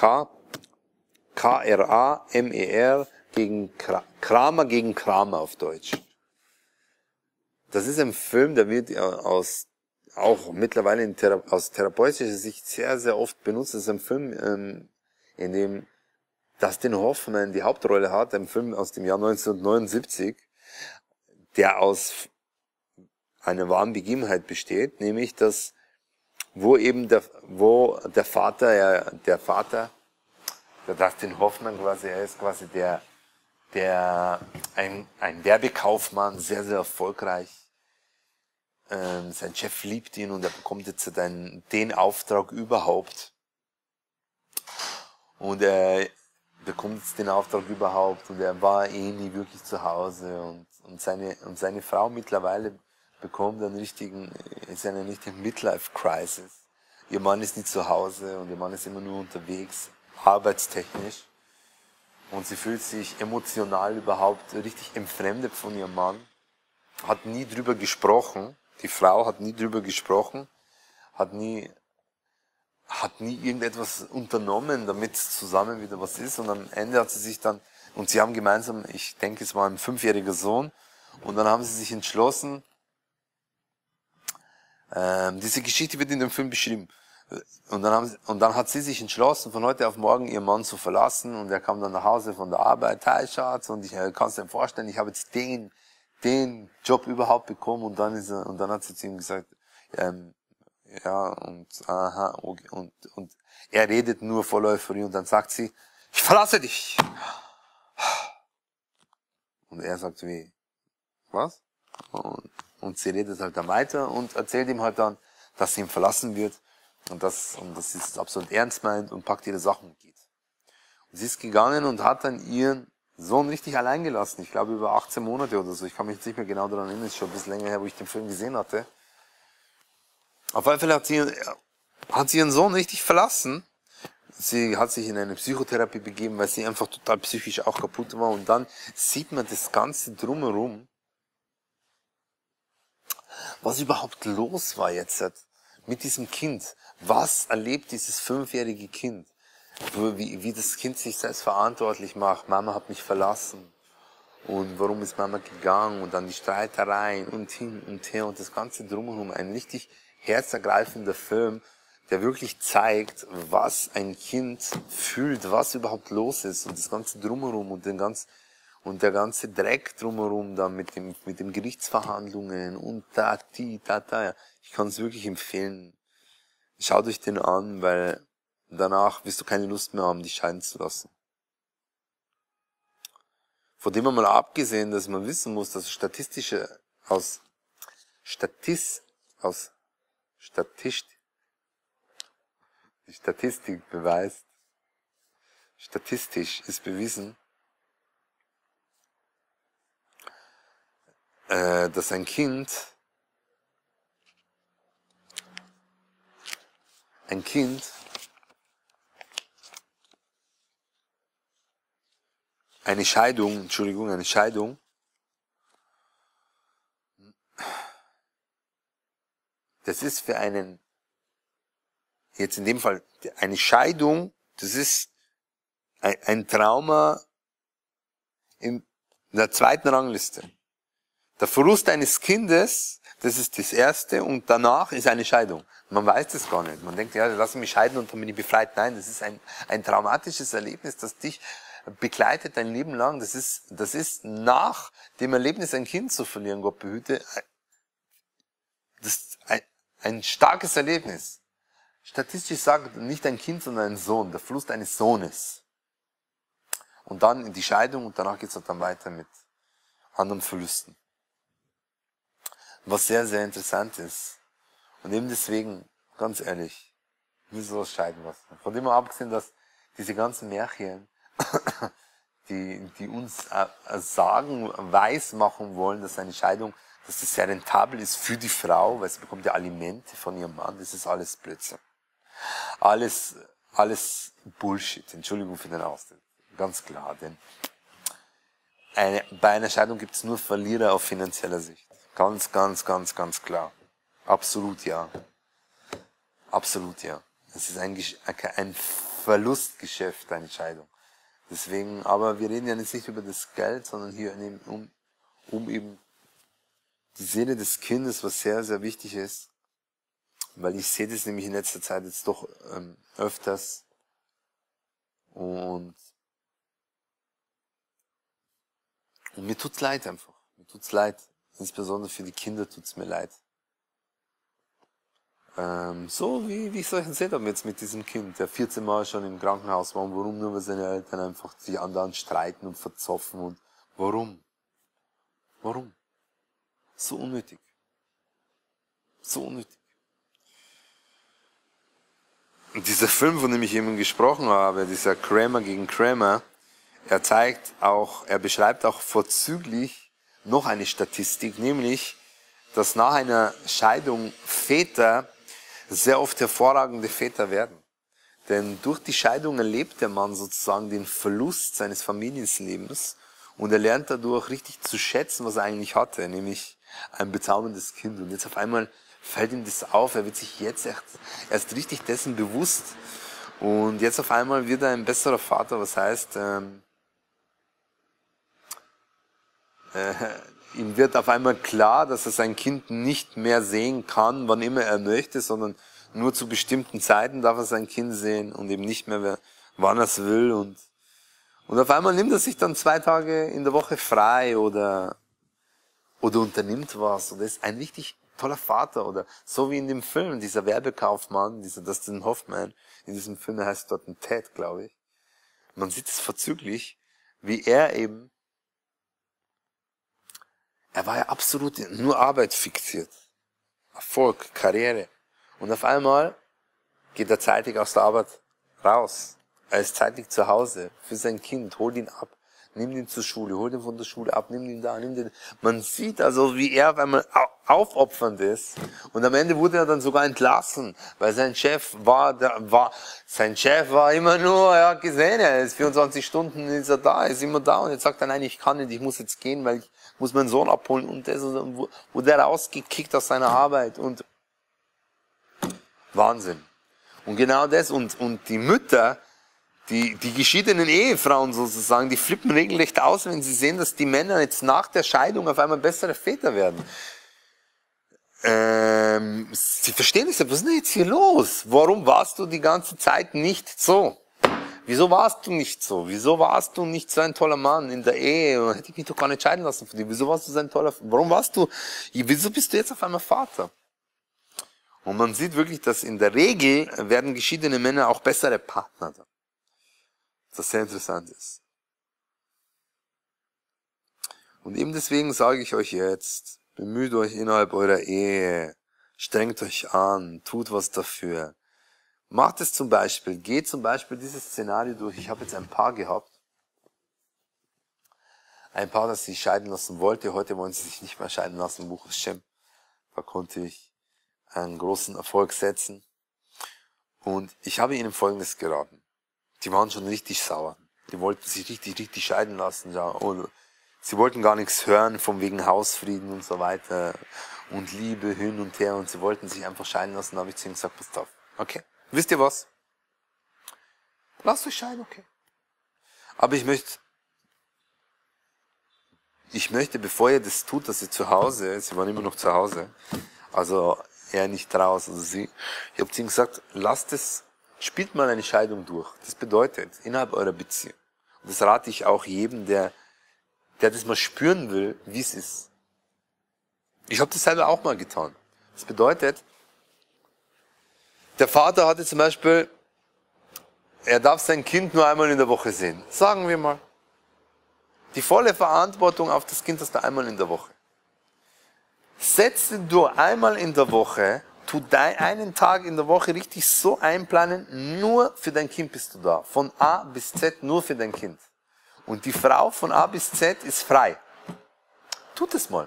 [SPEAKER 1] K-R-A-M-E-R Kramer gegen Kramer auf Deutsch. Das ist ein Film, der wird auch mittlerweile aus therapeutischer Sicht sehr, sehr oft benutzt. Das ist ein Film, in dem Dustin Hoffman die Hauptrolle hat, ein Film aus dem Jahr 1979, der aus einer wahren Begebenheit besteht, nämlich wo der Vater, der Dustin Hoffman quasi, er ist quasi ein Werbekaufmann, sehr, sehr erfolgreich. Sein Chef liebt ihn und er bekommt jetzt den Auftrag überhaupt. Und er bekommt jetzt den Auftrag überhaupt und er war nie wirklich zu Hause und seine Frau mittlerweile bekommt ist in einer richtigen Midlife-Crisis. Ihr Mann ist nie zu Hause und ihr Mann ist immer nur unterwegs, arbeitstechnisch. Und sie fühlt sich emotional überhaupt richtig entfremdet von ihrem Mann. Hat nie drüber gesprochen. Die Frau hat nie drüber gesprochen. Hat nie irgendetwas unternommen, damit zusammen wieder was ist. Und am Ende hat sie sich dann, und sie haben gemeinsam, ich denke, es war ein 5-jähriger Sohn, und dann haben sie sich entschlossen, diese Geschichte wird in dem Film beschrieben. Und dann hat sie sich entschlossen, von heute auf morgen ihren Mann zu verlassen, und er kam dann nach Hause von der Arbeit, hi Schatz, und ich kann es dir vorstellen, ich habe jetzt den Job überhaupt bekommen, und dann hat sie zu ihm gesagt, ja, und aha, okay, und er redet nur voll Euphorie, und dann sagt sie, ich verlasse dich. Und er sagt wie, was? Und sie redet halt dann weiter und erzählt ihm halt dann, dass sie ihn verlassen wird und dass sie es absolut ernst meint und packt ihre Sachen und geht. Und sie ist gegangen und hat dann ihren Sohn richtig allein gelassen. Ich glaube über 18 Monate oder so. Ich kann mich jetzt nicht mehr genau daran erinnern, ist schon ein bisschen länger her, wo ich den Film gesehen hatte. Auf jeden Fall hat sie ihren Sohn richtig verlassen. Sie hat sich in eine Psychotherapie begeben, weil sie einfach total psychisch auch kaputt war. Und dann sieht man das Ganze drumherum, was überhaupt los war jetzt mit diesem Kind. Was erlebt dieses 5-jährige Kind? wie das Kind sich selbst verantwortlich macht. Mama hat mich verlassen. Und warum ist Mama gegangen? Und dann die Streitereien und hin und her und das Ganze drumherum. Ein richtig herzergreifender Film, der wirklich zeigt, was ein Kind fühlt, was überhaupt los ist und das Ganze drumherum und der ganze Dreck drumherum dann mit dem Gerichtsverhandlungen und da. Ich kann es wirklich empfehlen. Schaut euch den an, weil danach wirst du keine Lust mehr haben, dich scheiden zu lassen. Von dem einmal abgesehen, dass man wissen muss, dass die Statistik beweist, statistisch ist bewiesen, dass ein Kind eine Scheidung, das ist für einen, jetzt in dem Fall, eine Scheidung, das ist ein Trauma in der zweiten Rangliste. Der Verlust eines Kindes, das ist das erste und danach ist eine Scheidung. Man weiß das gar nicht. Man denkt, ja, lass mich scheiden und dann bin ich befreit. Nein, das ist ein traumatisches Erlebnis, das dich begleitet dein Leben lang. Das ist nach dem Erlebnis, ein Kind zu verlieren, Gott behüte, das ist ein starkes Erlebnis. Statistisch sagt nicht ein Kind, sondern ein Sohn, der Verlust eines Sohnes. Und dann in die Scheidung und danach geht's dann weiter mit anderen Verlusten. Was sehr, sehr interessant ist. Und eben deswegen, ganz ehrlich, wieso was scheiden lassen? Von dem abgesehen, dass diese ganzen Märchen, die uns sagen, weiß machen wollen, dass eine Scheidung, dass das sehr rentabel ist für die Frau, weil sie bekommt ja Alimente von ihrem Mann, das ist alles Blödsinn. Alles Bullshit, Entschuldigung für den Ausdruck. Ganz klar, denn bei einer Scheidung gibt es nur Verlierer auf finanzieller Sicht. Ganz klar. Absolut ja. Absolut ja. Es ist ein Verlustgeschäft, eine Scheidung. Deswegen, aber wir reden ja jetzt nicht über das Geld, sondern hier um eben die Seele des Kindes, was sehr, sehr wichtig ist. Weil ich sehe das nämlich in letzter Zeit jetzt doch öfters. Und mir tut's leid einfach. Mir tut's leid. Insbesondere für die Kinder tut's mir leid. So wie ich es euch erzählt habe jetzt mit diesem Kind, der 14 Mal schon im Krankenhaus war. Und warum? Nur weil seine Eltern einfach sich andauernd streiten und verzoffen. Und warum? Warum? So unnötig. So unnötig. Und dieser Film, von dem ich eben gesprochen habe, dieser Kramer gegen Kramer, er beschreibt auch vorzüglich noch eine Statistik, nämlich, dass nach einer Scheidung Väter sehr oft hervorragende Väter werden. Denn durch die Scheidung erlebt der Mann sozusagen den Verlust seines Familienlebens und er lernt dadurch richtig zu schätzen, was er eigentlich hatte, nämlich ein bezauberndes Kind. Und jetzt auf einmal fällt ihm das auf, er wird sich jetzt erst richtig dessen bewusst und jetzt auf einmal wird er ein besserer Vater, was heißt, ihm wird auf einmal klar, dass er sein Kind nicht mehr sehen kann, wann immer er möchte, sondern nur zu bestimmten Zeiten darf er sein Kind sehen und eben nicht mehr, wann er es will. Und auf einmal nimmt er sich dann 2 Tage in der Woche frei oder unternimmt was oder ist ein richtig toller Vater oder so wie in dem Film, dieser Werbekaufmann, dieser Dustin Hoffman, in diesem Film, der heißt dort ein Ted, glaube ich. Man sieht es vorzüglich, wie er war ja absolut nur Arbeit fixiert. Erfolg, Karriere. Und auf einmal geht er zeitig aus der Arbeit raus. Er ist zeitig zu Hause für sein Kind, holt ihn ab, nimmt ihn zur Schule, holt ihn von der Schule ab, nimmt ihn da, nimmt ihn. Man sieht also, wie er auf einmal aufopfernd ist. Und am Ende wurde er dann sogar entlassen, weil sein Chef war immer nur, er hat gesehen, er ist 24 Stunden ist er da, ist immer da. Und jetzt sagt er, nein, ich kann nicht, ich muss jetzt gehen, weil ich muss meinen Sohn abholen. Und das wurde er rausgekickt aus seiner Arbeit. Und Wahnsinn. Und genau das, und die Mütter, Die geschiedenen Ehefrauen sozusagen, die flippen regelrecht aus, wenn sie sehen, dass die Männer jetzt nach der Scheidung auf einmal bessere Väter werden. Sie verstehen das ja, was ist denn jetzt hier los? Warum warst du die ganze Zeit nicht so? Wieso warst du nicht so? Wieso warst du nicht so ein toller Mann in der Ehe? Hätte ich mich doch gar nicht scheiden lassen von dir. Wieso warst du so ein toller, wieso bist du jetzt auf einmal Vater? Und man sieht wirklich, dass in der Regel werden geschiedene Männer auch bessere Partner. Das sehr interessant ist. Und eben deswegen sage ich euch jetzt, bemüht euch innerhalb eurer Ehe, strengt euch an, tut was dafür. Macht es zum Beispiel, geht zum Beispiel dieses Szenario durch. Ich habe jetzt ein Paar gehabt, ein Paar, das sich scheiden lassen wollte. Heute wollen sie sich nicht mehr scheiden lassen, Buch Hashem. Da konnte ich einen großen Erfolg setzen. Und ich habe ihnen Folgendes geraten. Die waren schon richtig sauer. Die wollten sich richtig scheiden lassen. Ja. Und sie wollten gar nichts hören, von wegen Hausfrieden und so weiter. Und Liebe hin und her. Und sie wollten sich einfach scheiden lassen. Da habe ich zu ihnen gesagt, passt auf. Okay. Wisst ihr was? Lasst euch scheiden, okay. Aber ich möchte, bevor ihr das tut, dass ihr zu Hause, sie waren immer noch zu Hause, also er nicht raus, also sie, ich habe zu ihnen gesagt, spielt mal eine Scheidung durch. Das bedeutet, innerhalb eurer Beziehung, und das rate ich auch jedem, der das mal spüren will, wie es ist. Ich habe das selber auch mal getan. Das bedeutet, der Vater hatte zum Beispiel, er darf sein Kind nur einmal in der Woche sehen. Sagen wir mal. Die volle Verantwortung auf das Kind hast du einmal in der Woche. Setze du einmal in der Woche, einen Tag in der Woche richtig so einplanen, nur für dein Kind bist du da. Von A bis Z nur für dein Kind. Und die Frau von A bis Z ist frei. Tut es mal.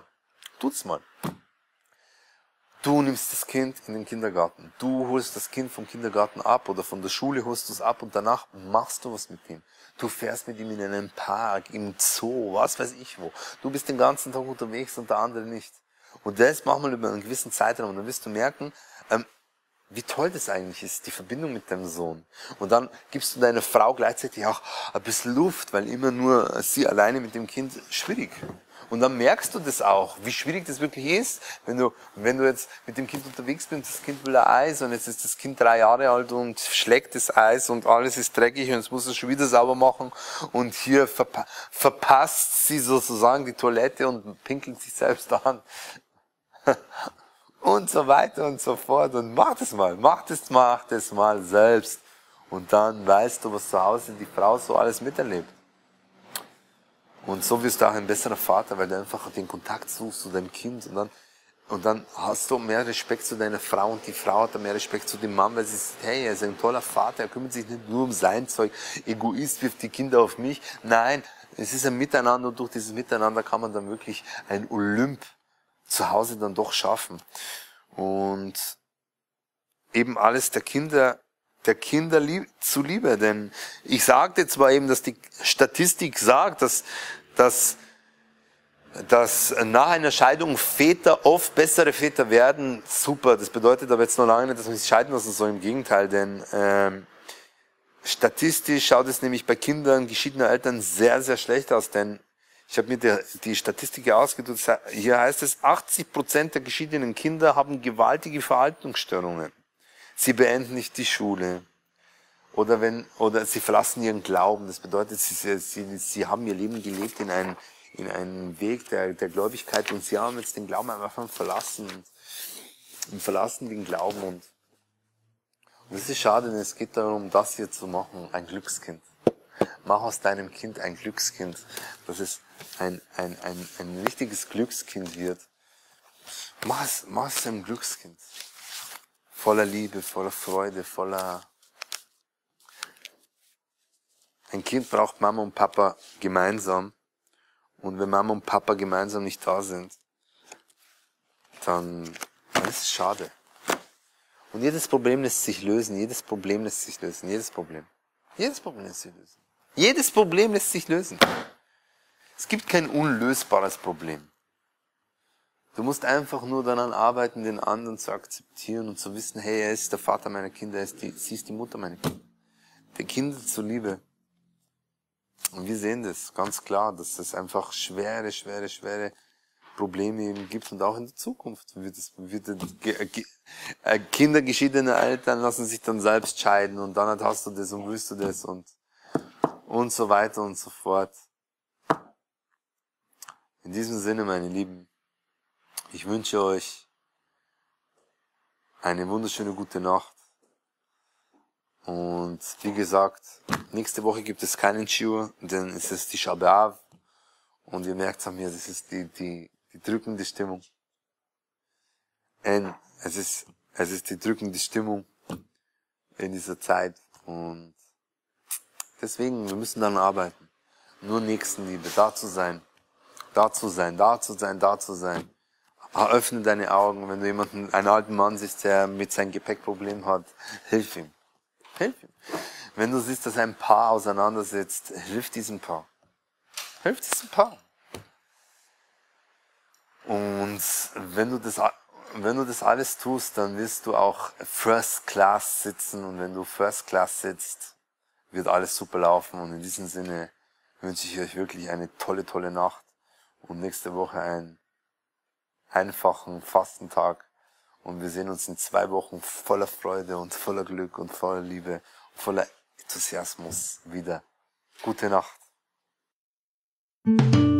[SPEAKER 1] Du nimmst das Kind in den Kindergarten. Du holst das Kind vom Kindergarten ab oder von der Schule holst du es ab und danach machst du was mit ihm. Du fährst mit ihm in einen Park, im Zoo, was weiß ich wo. Du bist den ganzen Tag unterwegs und der andere nicht. Und das machen wir über einen gewissen Zeitraum. Und dann wirst du merken, wie toll das eigentlich ist, die Verbindung mit deinem Sohn. Und dann gibst du deiner Frau gleichzeitig auch ein bisschen Luft, weil immer nur sie alleine mit dem Kind schwierig. Und dann merkst du das auch, wie schwierig das wirklich ist, wenn du jetzt mit dem Kind unterwegs bist, das Kind will ein Eis und jetzt ist das Kind 3 Jahre alt und schlägt das Eis und alles ist dreckig und jetzt muss es schon wieder sauber machen und hier verpasst sie sozusagen die Toilette und pinkelt sich selbst an. Und so weiter und so fort. Und mach das mal selbst. Und dann weißt du, was zu Hause die Frau so alles miterlebt. Und so wirst du auch ein besserer Vater, weil du einfach den Kontakt suchst zu deinem Kind. Und dann hast du mehr Respekt zu deiner Frau und die Frau hat mehr Respekt zu dem Mann, weil sie sagt, hey, er ist ein toller Vater, er kümmert sich nicht nur um sein Zeug, Egoist wirft die Kinder auf mich. Nein, es ist ein Miteinander und durch dieses Miteinander kann man dann wirklich ein Olymp zu Hause dann doch schaffen. Und eben alles der Kinder zuliebe. Denn ich sagte zwar eben, dass die Statistik sagt, dass nach einer Scheidung Väter oft bessere Väter werden. Super, das bedeutet aber jetzt noch lange nicht, dass man sich scheiden lassen soll. Im Gegenteil, denn statistisch schaut es nämlich bei Kindern geschiedener Eltern sehr, sehr schlecht aus. Denn ich habe mir die Statistik ausgedrückt. Hier heißt es, 80% der geschiedenen Kinder haben gewaltige Verhaltensstörungen. Sie beenden nicht die Schule. Oder sie verlassen ihren Glauben. Das bedeutet, sie haben ihr Leben gelebt in einen Weg der Gläubigkeit und sie haben jetzt den Glauben einfach verlassen und verlassen den Glauben und das ist schade, denn es geht darum, das hier zu machen, ein Glückskind. Mach aus deinem Kind ein Glückskind, dass es ein richtiges Glückskind wird. Mach es ein Glückskind. Voller Liebe, voller Freude, Ein Kind braucht Mama und Papa gemeinsam. Und wenn Mama und Papa gemeinsam nicht da sind, dann ist es schade. Und jedes Problem lässt sich lösen. Jedes Problem lässt sich lösen. Es gibt kein unlösbares Problem. Du musst einfach nur daran arbeiten, den anderen zu akzeptieren und zu wissen, hey, er ist der Vater meiner Kinder, sie ist die Mutter meiner Kinder. der Kinder zuliebe. Und wir sehen das ganz klar, dass es einfach schwere Probleme eben gibt und auch in der Zukunft Kinder geschiedener Eltern lassen sich dann selbst scheiden und dann hast du das und willst du das und so weiter und so fort. In diesem Sinne, meine Lieben, ich wünsche euch eine wunderschöne gute Nacht. Und wie gesagt, nächste Woche gibt es keinen Shiur, denn es ist die Tisha B'Av. Und ihr merkt es an mir, das ist die drückende Stimmung. Es ist die drückende Stimmung in dieser Zeit. Und deswegen, wir müssen daran arbeiten. Nur Nächstenliebe, da zu sein. Öffne deine Augen, wenn du einen alten Mann siehst, der mit seinem Gepäckproblem hat, hilf ihm. Hilf ihm. Wenn du siehst, dass ein Paar auseinandersetzt, hilf diesem Paar. Hilf diesem Paar. Und wenn du das alles tust, dann wirst du auch First Class sitzen. Und wenn du First Class sitzt, wird alles super laufen. Und in diesem Sinne wünsche ich euch wirklich eine tolle Nacht. Und nächste Woche einen einfachen Fastentag. Und wir sehen uns in 2 Wochen voller Freude und voller Glück und voller Liebe, voller Enthusiasmus wieder. Gute Nacht.